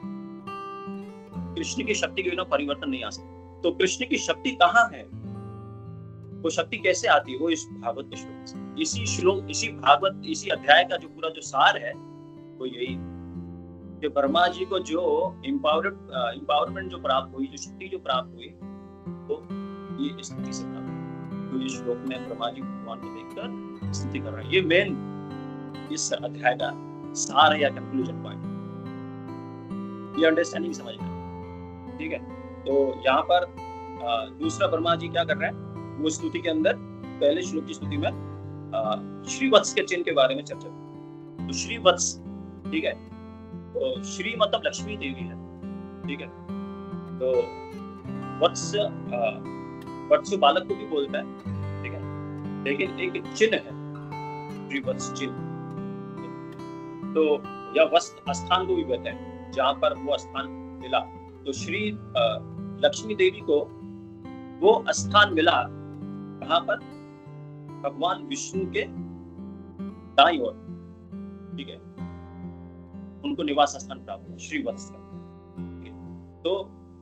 कृष्ण की शक्ति के बिना परिवर्तन नहीं आ सकता। तो कृष्ण की शक्ति कहाँ है, वो शक्ति कैसे आती है? वो इस भागवत के श्लोक से, इसी श्लोक, इसी भागवत, इसी अध्याय का जो पूरा जो सार है वो यही कि ब्रह्मा जी को जो एम्पावरमेंट एम्पावरमेंट जो प्राप्त हुई, जो शक्ति जो प्राप्त हुई, तो ये स्थिति से प्राप्त हुई। तो ये श्लोक में ब्रह्मा जी भगवान को देखकर स्तुति कर रहे हैं। ये मेन इस अध्याय का सार है या कंक्लूजन पॉइंट, ये अंडरस्टैंडिंग समझना, ठीक है। तो यहाँ पर आ, दूसरा ब्रह्मा जी क्या कर रहे हैं, वो स्तुति के अंदर पहले श्लोक की स्तुति में श्रीवत्स के चिन्ह के बारे में चर्चा की। तो श्रीवत्स, ठीक है, तो श्री मतलब लक्ष्मी देवी है, ठीक है। तो वत्स वत्स बालक को भी बोलता है, ठीक है, लेकिन एक चिन्ह है श्रीवत्स चिन्ह, तो या वस्त्र स्थान को भी कहते हैं जहां पर वो स्थान मिला। तो श्री लक्ष्मी देवी को वो स्थान मिला कहां पर? भगवान विष्णु के दाईं ओर, ठीक है, उनको निवास स्थान प्राप्त हुआ श्रीवत्स का। तो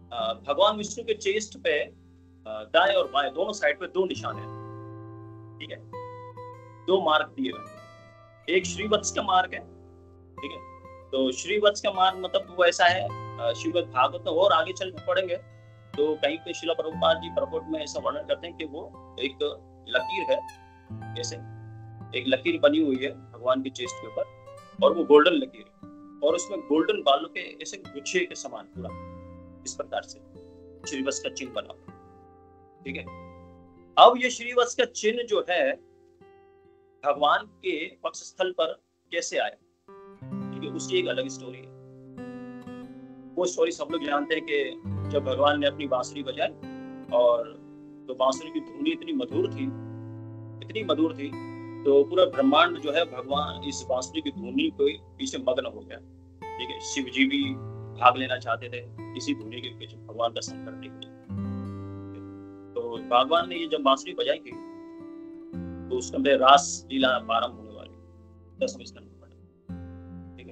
अ, भगवान विष्णु के चेस्ट पे अ, दाएं और बाएं दोनों साइड पे दो निशान है, ठीक है, दो मार्क दिए हुए। एक श्रीवत्स का मार्क है, ठीक है। तो श्रीवत्स का मार्क मतलब वो ऐसा है, अ, श्रीमद् भागवत में और आगे चल के पढ़ेंगे तो कहीं पे श्रील प्रभुपाद जी प्रकट में ऐसा वर्णन करते हैं कि वो एक लकीर है, जैसे एक लकीर बनी हुई है भगवान के चेस्ट के ऊपर, और वो गोल्डन लकीर है, और उसमें गोल्डन बालों के ऐसे गुच्छे के समान पूरा इस प्रकार से श्रीवत्स का चिन्ह बना हुआ, ठीक है। अब ये श्रीवत्स का चिन्ह जो है भगवान के वक्षस्थल पर कैसे आया, ठीक है, उसकी एक अलग स्टोरी है। वो स्टोरी सब लोग जानते हैं कि जब भगवान ने अपनी बांसुरी बजाई और तो बांसुरी की धुनी इतनी मधुर थी, इतनी मधुर थी, तो पूरा ब्रह्मांड जो है भगवान इस बांसुरी की धुनी को पीछे मग्न हो गया, ठीक है। शिव जी भी भाग लेना चाहते थे इसी धुनी के पीछे भगवान दर्शन करने के लिए। तो भगवान ने ये जब बांसुरी बजाई थी तो उस समय रास लीला प्रारंभ होने वाली, दसवें स्कंद में पढ़ा, ठीक है।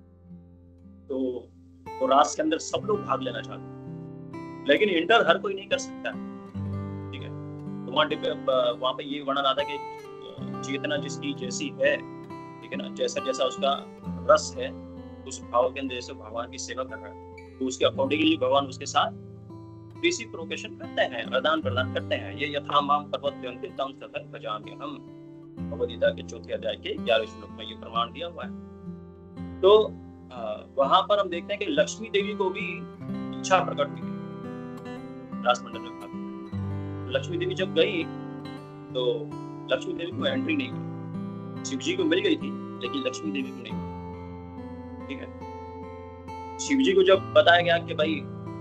तो तो रास के अंदर सब लोग भाग लेना चाहते हैं, लेकिन इंटर हर कोई नहीं कर सकता, ठीक है। तो वहाँ डिपे वहाँ पे ये वर्णन आता है कि चेतना जिसकी जैसी है, ठीक है ना, जैसा जैसा उसका रस है उस भाव के अंदर जैसे भगवान की सेवा कर रहा है, तो उसके अकॉर्डिंगली भगवान उसके साथ रेसिप्रोकेशन करते हैं, आदान प्रदान करते हैं। ये यथा माम पर्वत जंते तम तथा भजाम्य हम, भगवद गीता के चौथे अध्याय के ग्यारहवें श्लोक में ये प्रमाण दिया हुआ है। तो वहां पर हम देखते हैं कि लक्ष्मी देवी को भी इच्छा प्रकट हुई रासमंडल में भाग। लक्ष्मी देवी जब गई तो लक्ष्मी देवी को एंट्री नहीं मिली, शिव जी को मिल गई थी लेकिन लक्ष्मी देवी को नहीं मिली, ठीक है। शिव जी को जब बताया गया कि भाई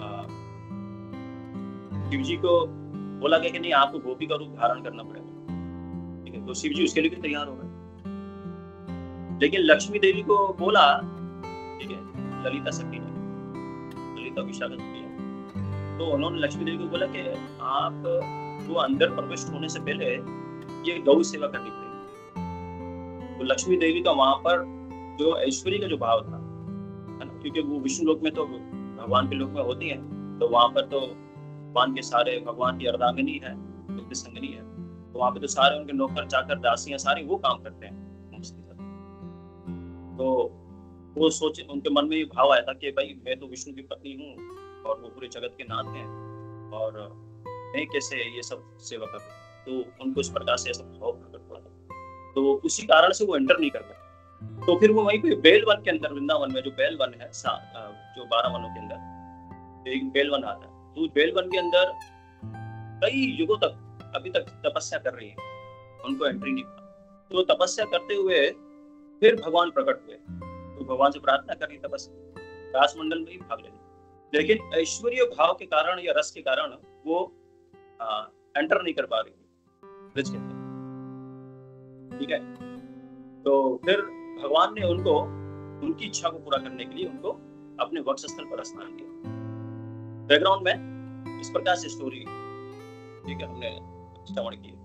शिव जी को बोला गया कि नहीं आपको गोपी का रूप धारण करना पड़ेगा, ठीक है, तो शिव जी उसके लिए भी तैयार हो गए। लेकिन लक्ष्मी देवी को बोला, ठीक है, ललिता सखी ने, ललिता विशाखा सखी ने, तो उन्होंने लक्ष्मी देवी को बोला कि आप वो अंदर प्रविष्ट होने से पहले ये गौ सेवा करनी पड़ेगी। तो लक्ष्मी देवी का वहां पर जो ऐश्वर्य का जो भाव था, है ना, क्योंकि वो विष्णु लोक में तो भगवान के लोक में होती है, तो वहां पर तो भगवान के सारे भगवान की अर्धांगिनी है, उनकी संगनी है, तो वहां पे तो सारे उनके नौकर चाकर दासियां सारी वो काम करते हैं उसके साथ। तो वो सोचे, उनके मन में ये भाव आया था कि भाई मैं तो विष्णु की पत्नी हूँ और वो पूरे जगत के नाथ हैं और मैं कैसे ये सब सेवा कर, तो उनको इस प्रकार से ऐसा भाव प्रकट हुआ था। तो उसी कारण से वो एंटर नहीं कर पाए। तो फिर वो वहीं पे बेल वन के अंदर, वृंदावन में जो बेल वन है, जो बारह वनों के अंदर एक बेल वन आता है, तो बेल वन के अंदर कई युगों तक अभी तक तपस्या कर रही है, उनको एंट्री नहीं मिला। तो तपस्या करते हुए फिर भगवान प्रकट हुए, तो भगवान से प्रार्थना करी तपस्या रासमंडल में ही भाग लेने, लेकिन ऐश्वर्य भाव के कारण या रस के कारण वो आ, एंटर नहीं कर पा रही ब्रिज के अंदर, ठीक है। तो फिर भगवान ने उनको उनकी इच्छा को पूरा करने के लिए उनको अपने वक्षस्थल पर स्नान दिया। बैकग्राउंड में इस प्रकार से स्टोरी, ठीक है, हमने श्रवण की।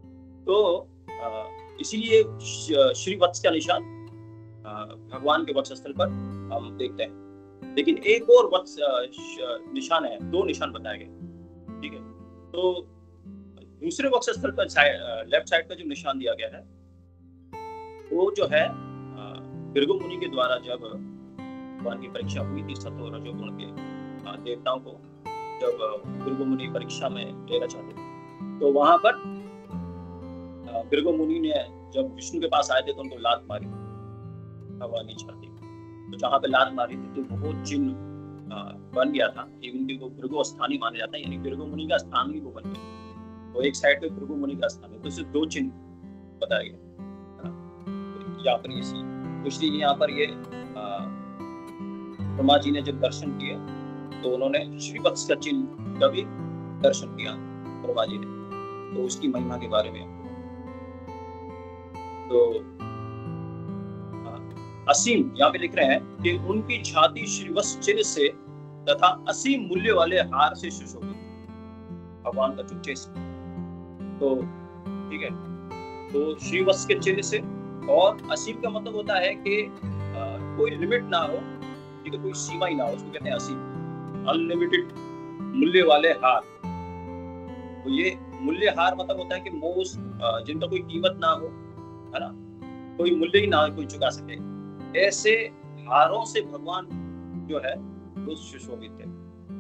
तो इसीलिए श्रीवत्स का निशान भगवान के वक्षस्थल पर हम देखते हैं। लेकिन एक और वत्स निशान है, दो निशान बताए गए, ठीक है। तो दूसरे वक्षस्थल पर लेफ्ट साइड का जो निशान दिया गया है वो जो है भृगु मुनि के द्वारा जब भगवान की परीक्षा हुई थी सत्व और रजोगुण के देवताओं को, जब भृगु मुनि परीक्षा में लेना चाहते थे, तो वहां पर भृगु मुनि ने जब विष्णु के पास आए थे तो उनको लात मारी भगवान की छाती। तो जहाँ पे लात मारी थी तो वो चिन्ह बन गया था, इवन कि वो भृगु स्थानी माने जाता है, यानी भृगु मुनि का स्थान ही वो बन गया। तो एक साइड पे भृगु मुनि का स्थान है, तो इससे दो चिन्ह बताया गया यहाँ पर। इसी इसलिए यहाँ पर ये ब्रह्मा जी ने जब दर्शन किए तो उन्होंने श्रीवत्स का चिन्ह का भी दर्शन किया ब्रह्मा जी ने, तो उसकी महिमा के बारे में। तो असीम यहाँ पे लिख रहे हैं कि उनकी छाती श्रीवत्स चिन्ह से तथा असीम मूल्य वाले हार से सुशोभित, भगवान का जो चेस्ट, तो ठीक है, तो श्रीवत्स के चिन्ह से। और असीम का मतलब होता है कि आ, कोई लिमिट ना हो, ठीक है, कोई सीमा ही ना हो, उसको कहते हैं असीम, अनलिमिटेड मूल्य वाले हार। तो ये मूल्य हार मतलब होता है कि मोस्ट जिनका कोई कीमत ना हो, है ना, कोई मूल्य ही ना कोई चुका सके, ऐसे हारों से भगवान जो है वो सुशोभित है।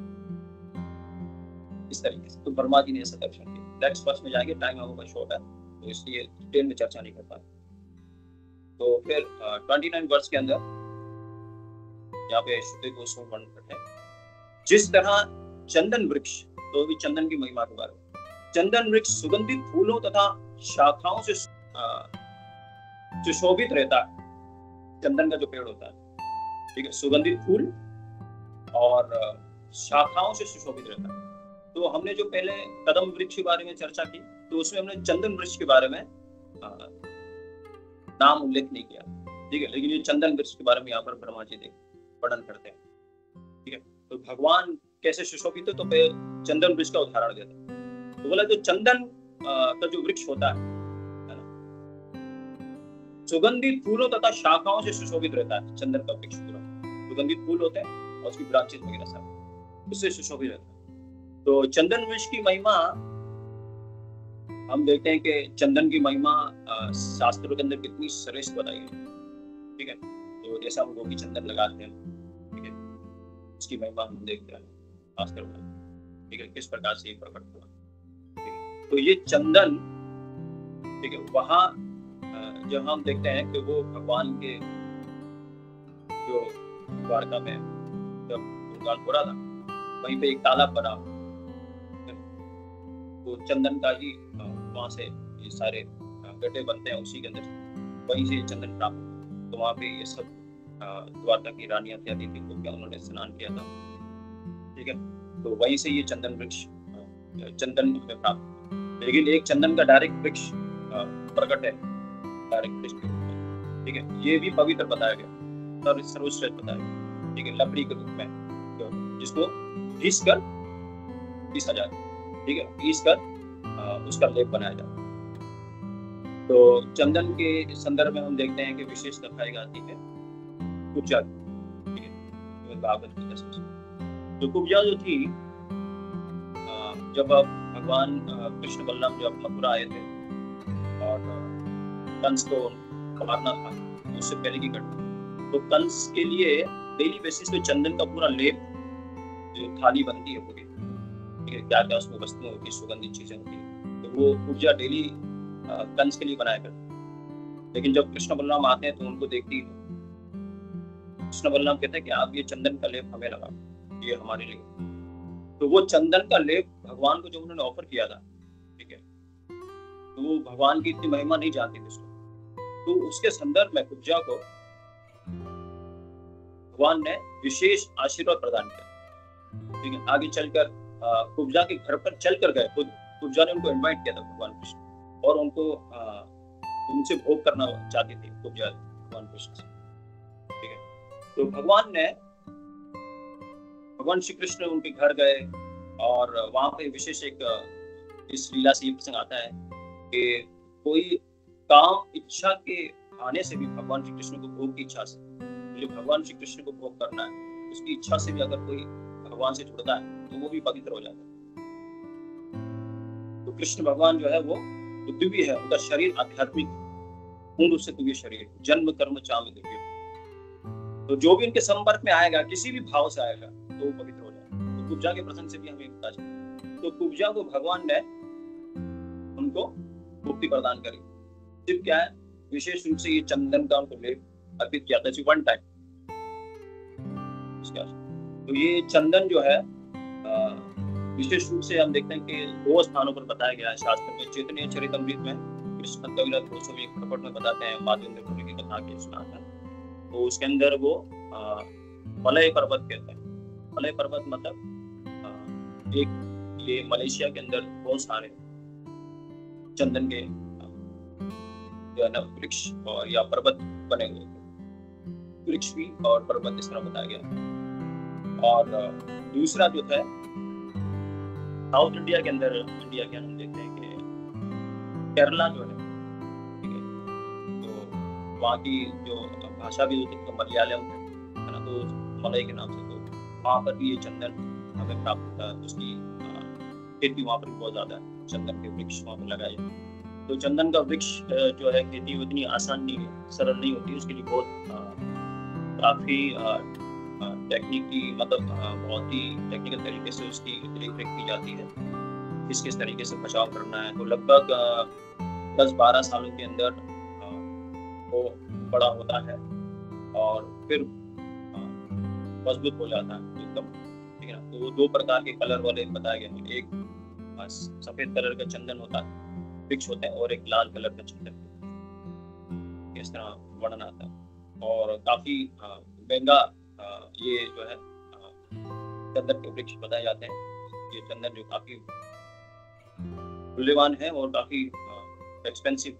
इस तरीके से तो वर्मा जी ने ऐसा दर्शन किया। नेक्स्ट वर्ष में जाएंगे, टाइम हमारा शॉर्ट है तो इसलिए डिटेल में चर्चा नहीं कर पाए। तो फिर ट्वेंटी नाइन वर्ष के अंदर यहाँ पे शुद्ध गोस्वामी वर्णन करते हैं, जिस तरह चंदन वृक्ष, तो भी चंदन की महिमा के बारे में, चंदन वृक्ष सुगंधित फूलों तथा शाखाओं से सुशोभित रहता है। चंदन का जो पेड़ होता है, ठीक है, सुगंधित फूल और शाखाओं से सुशोभित रहता है। तो हमने जो पहले कदम वृक्ष के बारे में चर्चा की, तो उसमें हमने चंदन वृक्ष के बारे में आ, नाम उल्लेख नहीं किया, ठीक है, लेकिन ये चंदन वृक्ष के बारे में यहाँ पर ब्रह्मा जी देख वर्णन करते हैं, ठीक है। तो भगवान कैसे सुशोभित है, तो चंदन वृक्ष का उदाहरण देते हैं। तो बोला जो चंदन का जो वृक्ष होता है, है ना, सुगंधित फूलों तथा शाखाओं से सुशोभित रहता है। चंदन का वृक्ष पूरा सुगंधित फूल होते हैं और उसकी ब्रांचेस वगैरह सब उससे सुशोभित रहता है। तो चंदन वृक्ष की महिमा हम देखते हैं कि चंदन की महिमा शास्त्रों के अंदर कितनी श्रेष्ठ बताई है, ठीक है। तो जैसा हम गोपी चंदन लगाते हैं, ठीक है, उसकी महिमा हम देखते हैं शास्त्रों में, ठीक है, किस प्रकार से प्रकट हुआ। तो ये चंदन, ठीक है, वहां जब हम देखते हैं कि वो भगवान के जो द्वारका में जब गुणगान हो रहा था, वहीं पे एक तालाब बना, वो चंदन का ही वहां से ये सारे गड्ढे बनते हैं, उसी के अंदर वहीं से चंदन प्राप्त। तो वहां पे ये सब द्वारका की रानियां थी, अदिति को क्या उन्होंने स्नान किया था, ठीक है। तो वहीं से ये चंदन वृक्ष चंदन में प्राप्त। लेकिन एक चंदन का डायरेक्ट वृक्ष प्रकट है, डायरेक्ट वृक्ष, ठीक है, ये भी पवित्र बताया गया, सर्वश्रेष्ठ बताया गया, ठीक है, लकड़ी के रूप में, जिसको घिस कर पीसा जाए, ठीक है, पीस कर उसका लेप बनाया जाए। तो चंदन के संदर्भ में हम देखते हैं कि विशेष दिखाई जाती है कुब्जा, ठीक है, भागवत की दशा। तो कुब्जा जो थी, जब भगवान कृष्ण बलराम जब मथुरा आए थे और कंस को मारना था, उससे पहले की घटना, तो कंस के लिए डेली बेसिस पे चंदन का पूरा लेप, जो थाली बनती है पूरी, ठीक है, क्या क्या उसमें वस्तुएं होती, सुगंधित चीजें होती है, तो वो कुब्जा डेली कंस के लिए बनाया करते। लेकिन जब कृष्ण बलराम आते हैं तो उनको देखती है, कृष्ण बलराम कहते हैं कि आप ये चंदन का लेप हमें लगा, ये हमारे लिए। तो वो चंदन का लेप भगवान को जब उन्होंने ऑफर किया था, ठीक है, तो वो भगवान की इतनी महिमा नहीं जानती थी उसको, तो उसके संदर्भ में कुब्जा को भगवान ने विशेष आशीर्वाद प्रदान किया, ठीक है। आगे चलकर कुब्जा के घर पर चल कर गए, खुद कुब्जा ने उनको इनवाइट किया था भगवान कृष्ण, और उनको आ, उनसे भोग करना चाहती थी कुब्जा भगवान कृष्ण से, ठीक है। तो भगवान ने भगवान श्री कृष्ण उनके घर गए, और वहां पे विशेष एक इस लीला से ये प्रसंग आता है कि कोई काम इच्छा के आने से भी भगवान श्री कृष्ण को भोग की इच्छा से, जो भगवान श्री कृष्ण को भोग करना है, उसकी इच्छा से भी अगर कोई भगवान से जुड़ता है तो वो भी पवित्र हो जाता है। तो कृष्ण भगवान जो है वो दिव्य है, उनका शरीर आध्यात्मिक, पूर्ण रूप से दिव्य शरीर, जन्म कर्म चाम दिव्य। तो जो भी उनके संपर्क में आएगा, किसी भी भाव से आएगा, तो वो पवित्र हो जाएगा। तो कुब्जा के प्रसंग से भी हमें पता चलता। तो कुब्जा को भगवान ने उनको मुक्ति प्रदान करी, सिर्फ क्या है, विशेष रूप से ये चंदन का उनको लेप अर्पित किया था, वन टाइम। तो ये चंदन जो है विशेष रूप से हम देखते हैं कि दो स्थानों पर बताया गया है शास्त्र में। चैतन्य चरितमृत में कृष्ण कविराज दो सौ एक प्रकट में बताते हैं माधवेंद्र पुरी की कथा के स्नान है, तो उसके अंदर वो मलय पर्वत कहते हैं। मलय पर्वत मतलब एक ये मलेशिया के अंदर बहुत सारे चंदन के जो है ना वृक्ष और या पर्वत बने हुए थे, वृक्ष भी और पर्वत इस तरह बताया गया। और दूसरा जो था साउथ इंडिया के अंदर, इंडिया के हम देखते हैं कि केरला जो है, ठीक है, तो वहाँ की जो भाषा भी होती है तो मलयालम है ना, तो मलय के नाम से, तो वहाँ पर भी ये चंदन हमें प्राप्त होता है, उसकी अ, खेती वहाँ पर बहुत ज़्यादा है, चंदन के वृक्ष वहाँ पर लगाए जाते हैं। तो चंदन का वृक्ष अ, जो है खेती उतनी आसान नहीं है, सरल नहीं होती, उसके लिए बहुत अ, काफ़ी टेक्निक की मतलब अ, बहुत ही टेक्निकल तरीके से उसकी देख रेख की जाती है, किस किस तरीके से बचाव करना है। तो लगभग दस बारह सालों के अंदर अ, वो बड़ा होता है और फिर अ, मजबूत हो जाता है एकदम, ठीक है ना। तो वो दो प्रकार के कलर वाले बताए गए हैं, एक अ, सफेद कलर का चंदन होता है, वृक्ष होते हैं, और एक लाल कलर का चंदन, इस तरह वर्णन आता है। और काफी अ, महंगा अ, ये जो है अ, चंदन के वृक्ष बताए जाते हैं। ये चंदन जो काफी मूल्यवान है और काफी एक्सपेंसिव,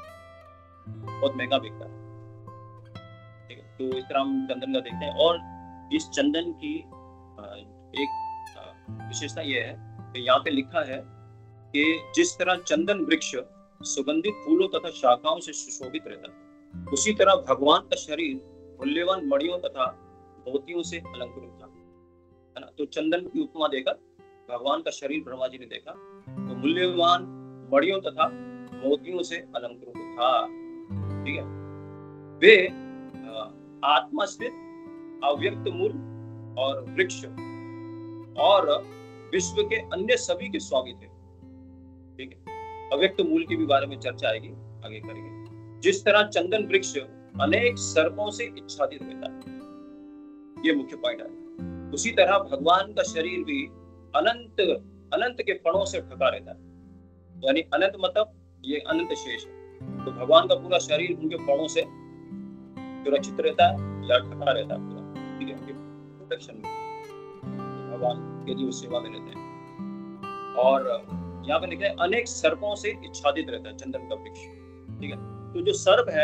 बहुत महंगा बिकता है, ठीक है। तो इस तरह हम चंदन का देखते हैं। और इस चंदन की अ, एक अ, विशेषता ये है कि यहाँ पे लिखा है कि जिस तरह चंदन वृक्ष सुगंधित फूलों तथा शाखाओं से सुशोभित रहता है, उसी तरह भगवान का शरीर मूल्यवान मणियों तथा मोतियों से अलंकृत था, है ना। तो चंदन की उपमा देकर भगवान का शरीर ब्रह्मा जी ने देखा, तो मूल्यवान मणियों तथा मोतियों से अलंकृत था, ठीक है। वे आत्मा स्थित अव्यक्त मूल और वृक्ष और विश्व के अन्य सभी के स्वामी थे, ठीक है। अव्यक्त मूल के भी बारे में चर्चा आएगी, आगे करेंगे। जिस तरह चंदन वृक्ष अनेक सर्पों से इच्छादित रहता है, ये मुख्य पॉइंट है, उसी तरह भगवान का शरीर भी अनंत अनंत के फणों से ढका रहता है। यानी अनंत मतलब ये अनंत शेष है, तो भगवान का पूरा शरीर उनके फणों से सुरक्षित रहता है या ढका रहता है पूरा, ठीक है, प्रोटेक्शन में, तो भगवान के लिए सेवा में रहते हैं। और यहाँ पे लिखा है अनेक सर्पों से इच्छादित रहता है चंदन का वृक्ष, ठीक है। तो जो सर्प है,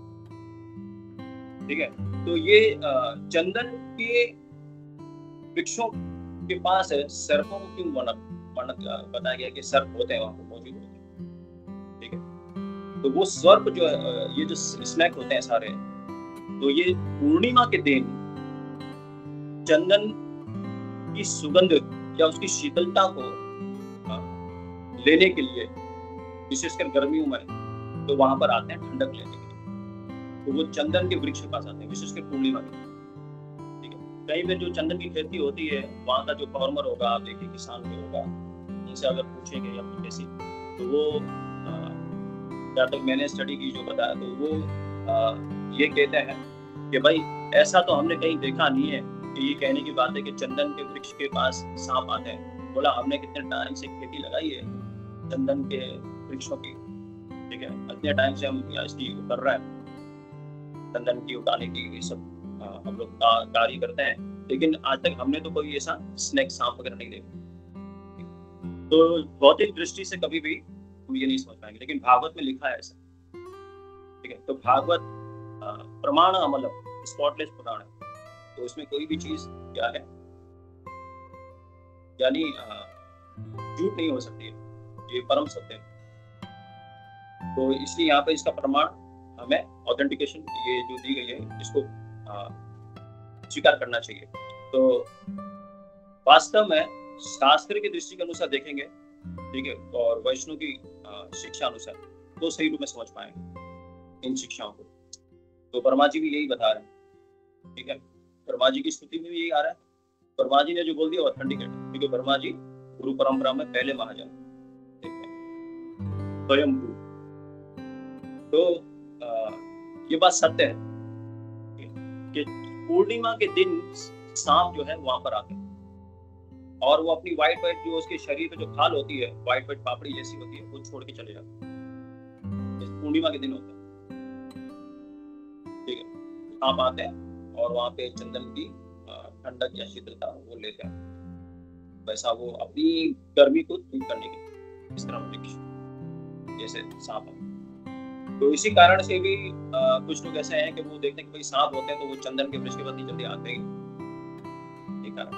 ठीक है, तो ये चंदन के वृक्षों के पास है, सर्पों को क्यों वर्णन बताया गया कि सर्प होते हैं वहां पर मौजूद होते हैं, ठीक है। तो वो सर्प जो है, ये जो स्नेक होते हैं सारे, तो ये पूर्णिमा के दिन चंदन की सुगंध या उसकी शीतलता को लेने के लिए, विशेषकर गर्मियों में, तो वहां पर आते हैं ठंडक लेने के लिए, तो वो चंदन के वृक्ष के पास आते हैं, विशेषकर पूर्णिमा के दिन, ठीक है। कहीं पे जो चंदन की खेती होती है, वहां का जो फार्मर होगा, आप देखिए किसान जो होगा, उनसे अगर पूछेंगे या कैसी, तो वो जहाँ तक मैंने स्टडी की जो बताया, तो वो आ, ये कहते हैं कि भाई ऐसा तो हमने कहीं देखा नहीं है कि ये कहने की बात है कि चंदन के वृक्ष के पास सांप आते हैं। बोला हमने कितने टाइम से खेती लगाई है चंदन के वृक्षों की, ठीक है, इतने टाइम से हम इसकी कर रहे हैं, चंदन की उगाने की ये सब हम लोग कार्य करते हैं, लेकिन आज तक हमने तो कोई ऐसा स्नेक सांप वगैरह नहीं देखा। तो भौतिक दृष्टि से कभी भी हम ये नहीं समझ पाएंगे, लेकिन भागवत में लिखा है ऐसा, ठीक है। तो भागवत प्रमाण अमलम, स्पॉटलेस पुराण है, तो उसमें कोई भी चीज क्या है, यानी झूठ नहीं हो सकती है, ये परम सत्य है। तो इसलिए यहाँ पे इसका प्रमाण हमें ऑथेंटिकेशन ये जो दी गई है, इसको स्वीकार करना चाहिए। तो वास्तव में शास्त्र की दृष्टि के अनुसार देखेंगे, ठीक है, और वैष्णव की शिक्षा अनुसार तो सही रूप में समझ पाएंगे इन शिक्षाओं को। तो ब्रह्मा जी भी यही बता रहे हैं, ठीक है, ब्रह्मा जी की स्तुति में भी यही आ रहा है। ब्रह्मा जी ने जो बोल दिया ऑथेंटिकेट, क्योंकि ब्रह्मा जी गुरु परंपरा में पहले महाजन, ठीक है, स्वयं गुरु। तो आ, ये बात सत्य है कि पूर्णिमा के दिन सांप जो है वहां पर आते हैं, और वो अपनी व्हाइट व्हाइट जो उसके शरीर पे जो खाल होती है, व्हाइट व्हाइट पापड़ी जैसी होती है, वो छोड़ के चले जाते हैं। पूर्णिमा के दिन होता है, ठीक है, सांप आते हैं और वहां पे चंदन की ठंडक या शीतलता वो लेते हैं, वैसा वो अपनी गर्मी को दूर करने के लिए, इस तरह वृक्ष जैसे सांप है। तो इसी कारण से भी आ, कुछ लोग ऐसे हैं कि वो देखते हैं कि भाई सांप होते हैं, तो वो चंदन के वृक्ष के पास नहीं जल्दी आते हैं, ये कारण।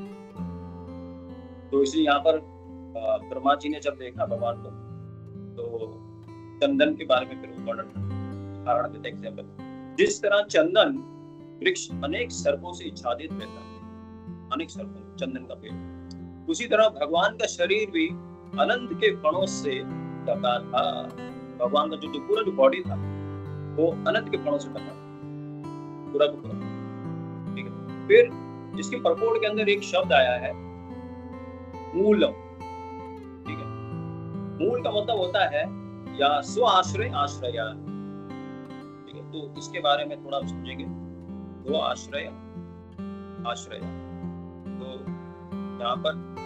तो इसलिए यहाँ पर ब्रह्मा जी ने जब देखा भगवान को, तो चंदन के बारे में फिर वर्णन कारण देते एग्जाम्पल, जिस तरह चंदन वृक्ष अनेक सर्पों से आच्छादित रहता है, अनेक सर्पों चंदन का पेड़। उसी तरह भगवान का शरीर भी अनंत के फणों से ढका था। भगवान का जो जो पूरा जो बॉडी था वो अनंत के फणों से ढका पूरा का पूरा, ठीक है। फिर जिसके परपोर्ट के अंदर एक शब्द आया है मूलम, ठीक है। मूल का मतलब होता है या स्व आश्रय आश्रया, ठीक है। तो इसके बारे में थोड़ा समझेंगे। स्व आश्रय आश्रय, तो यहाँ पर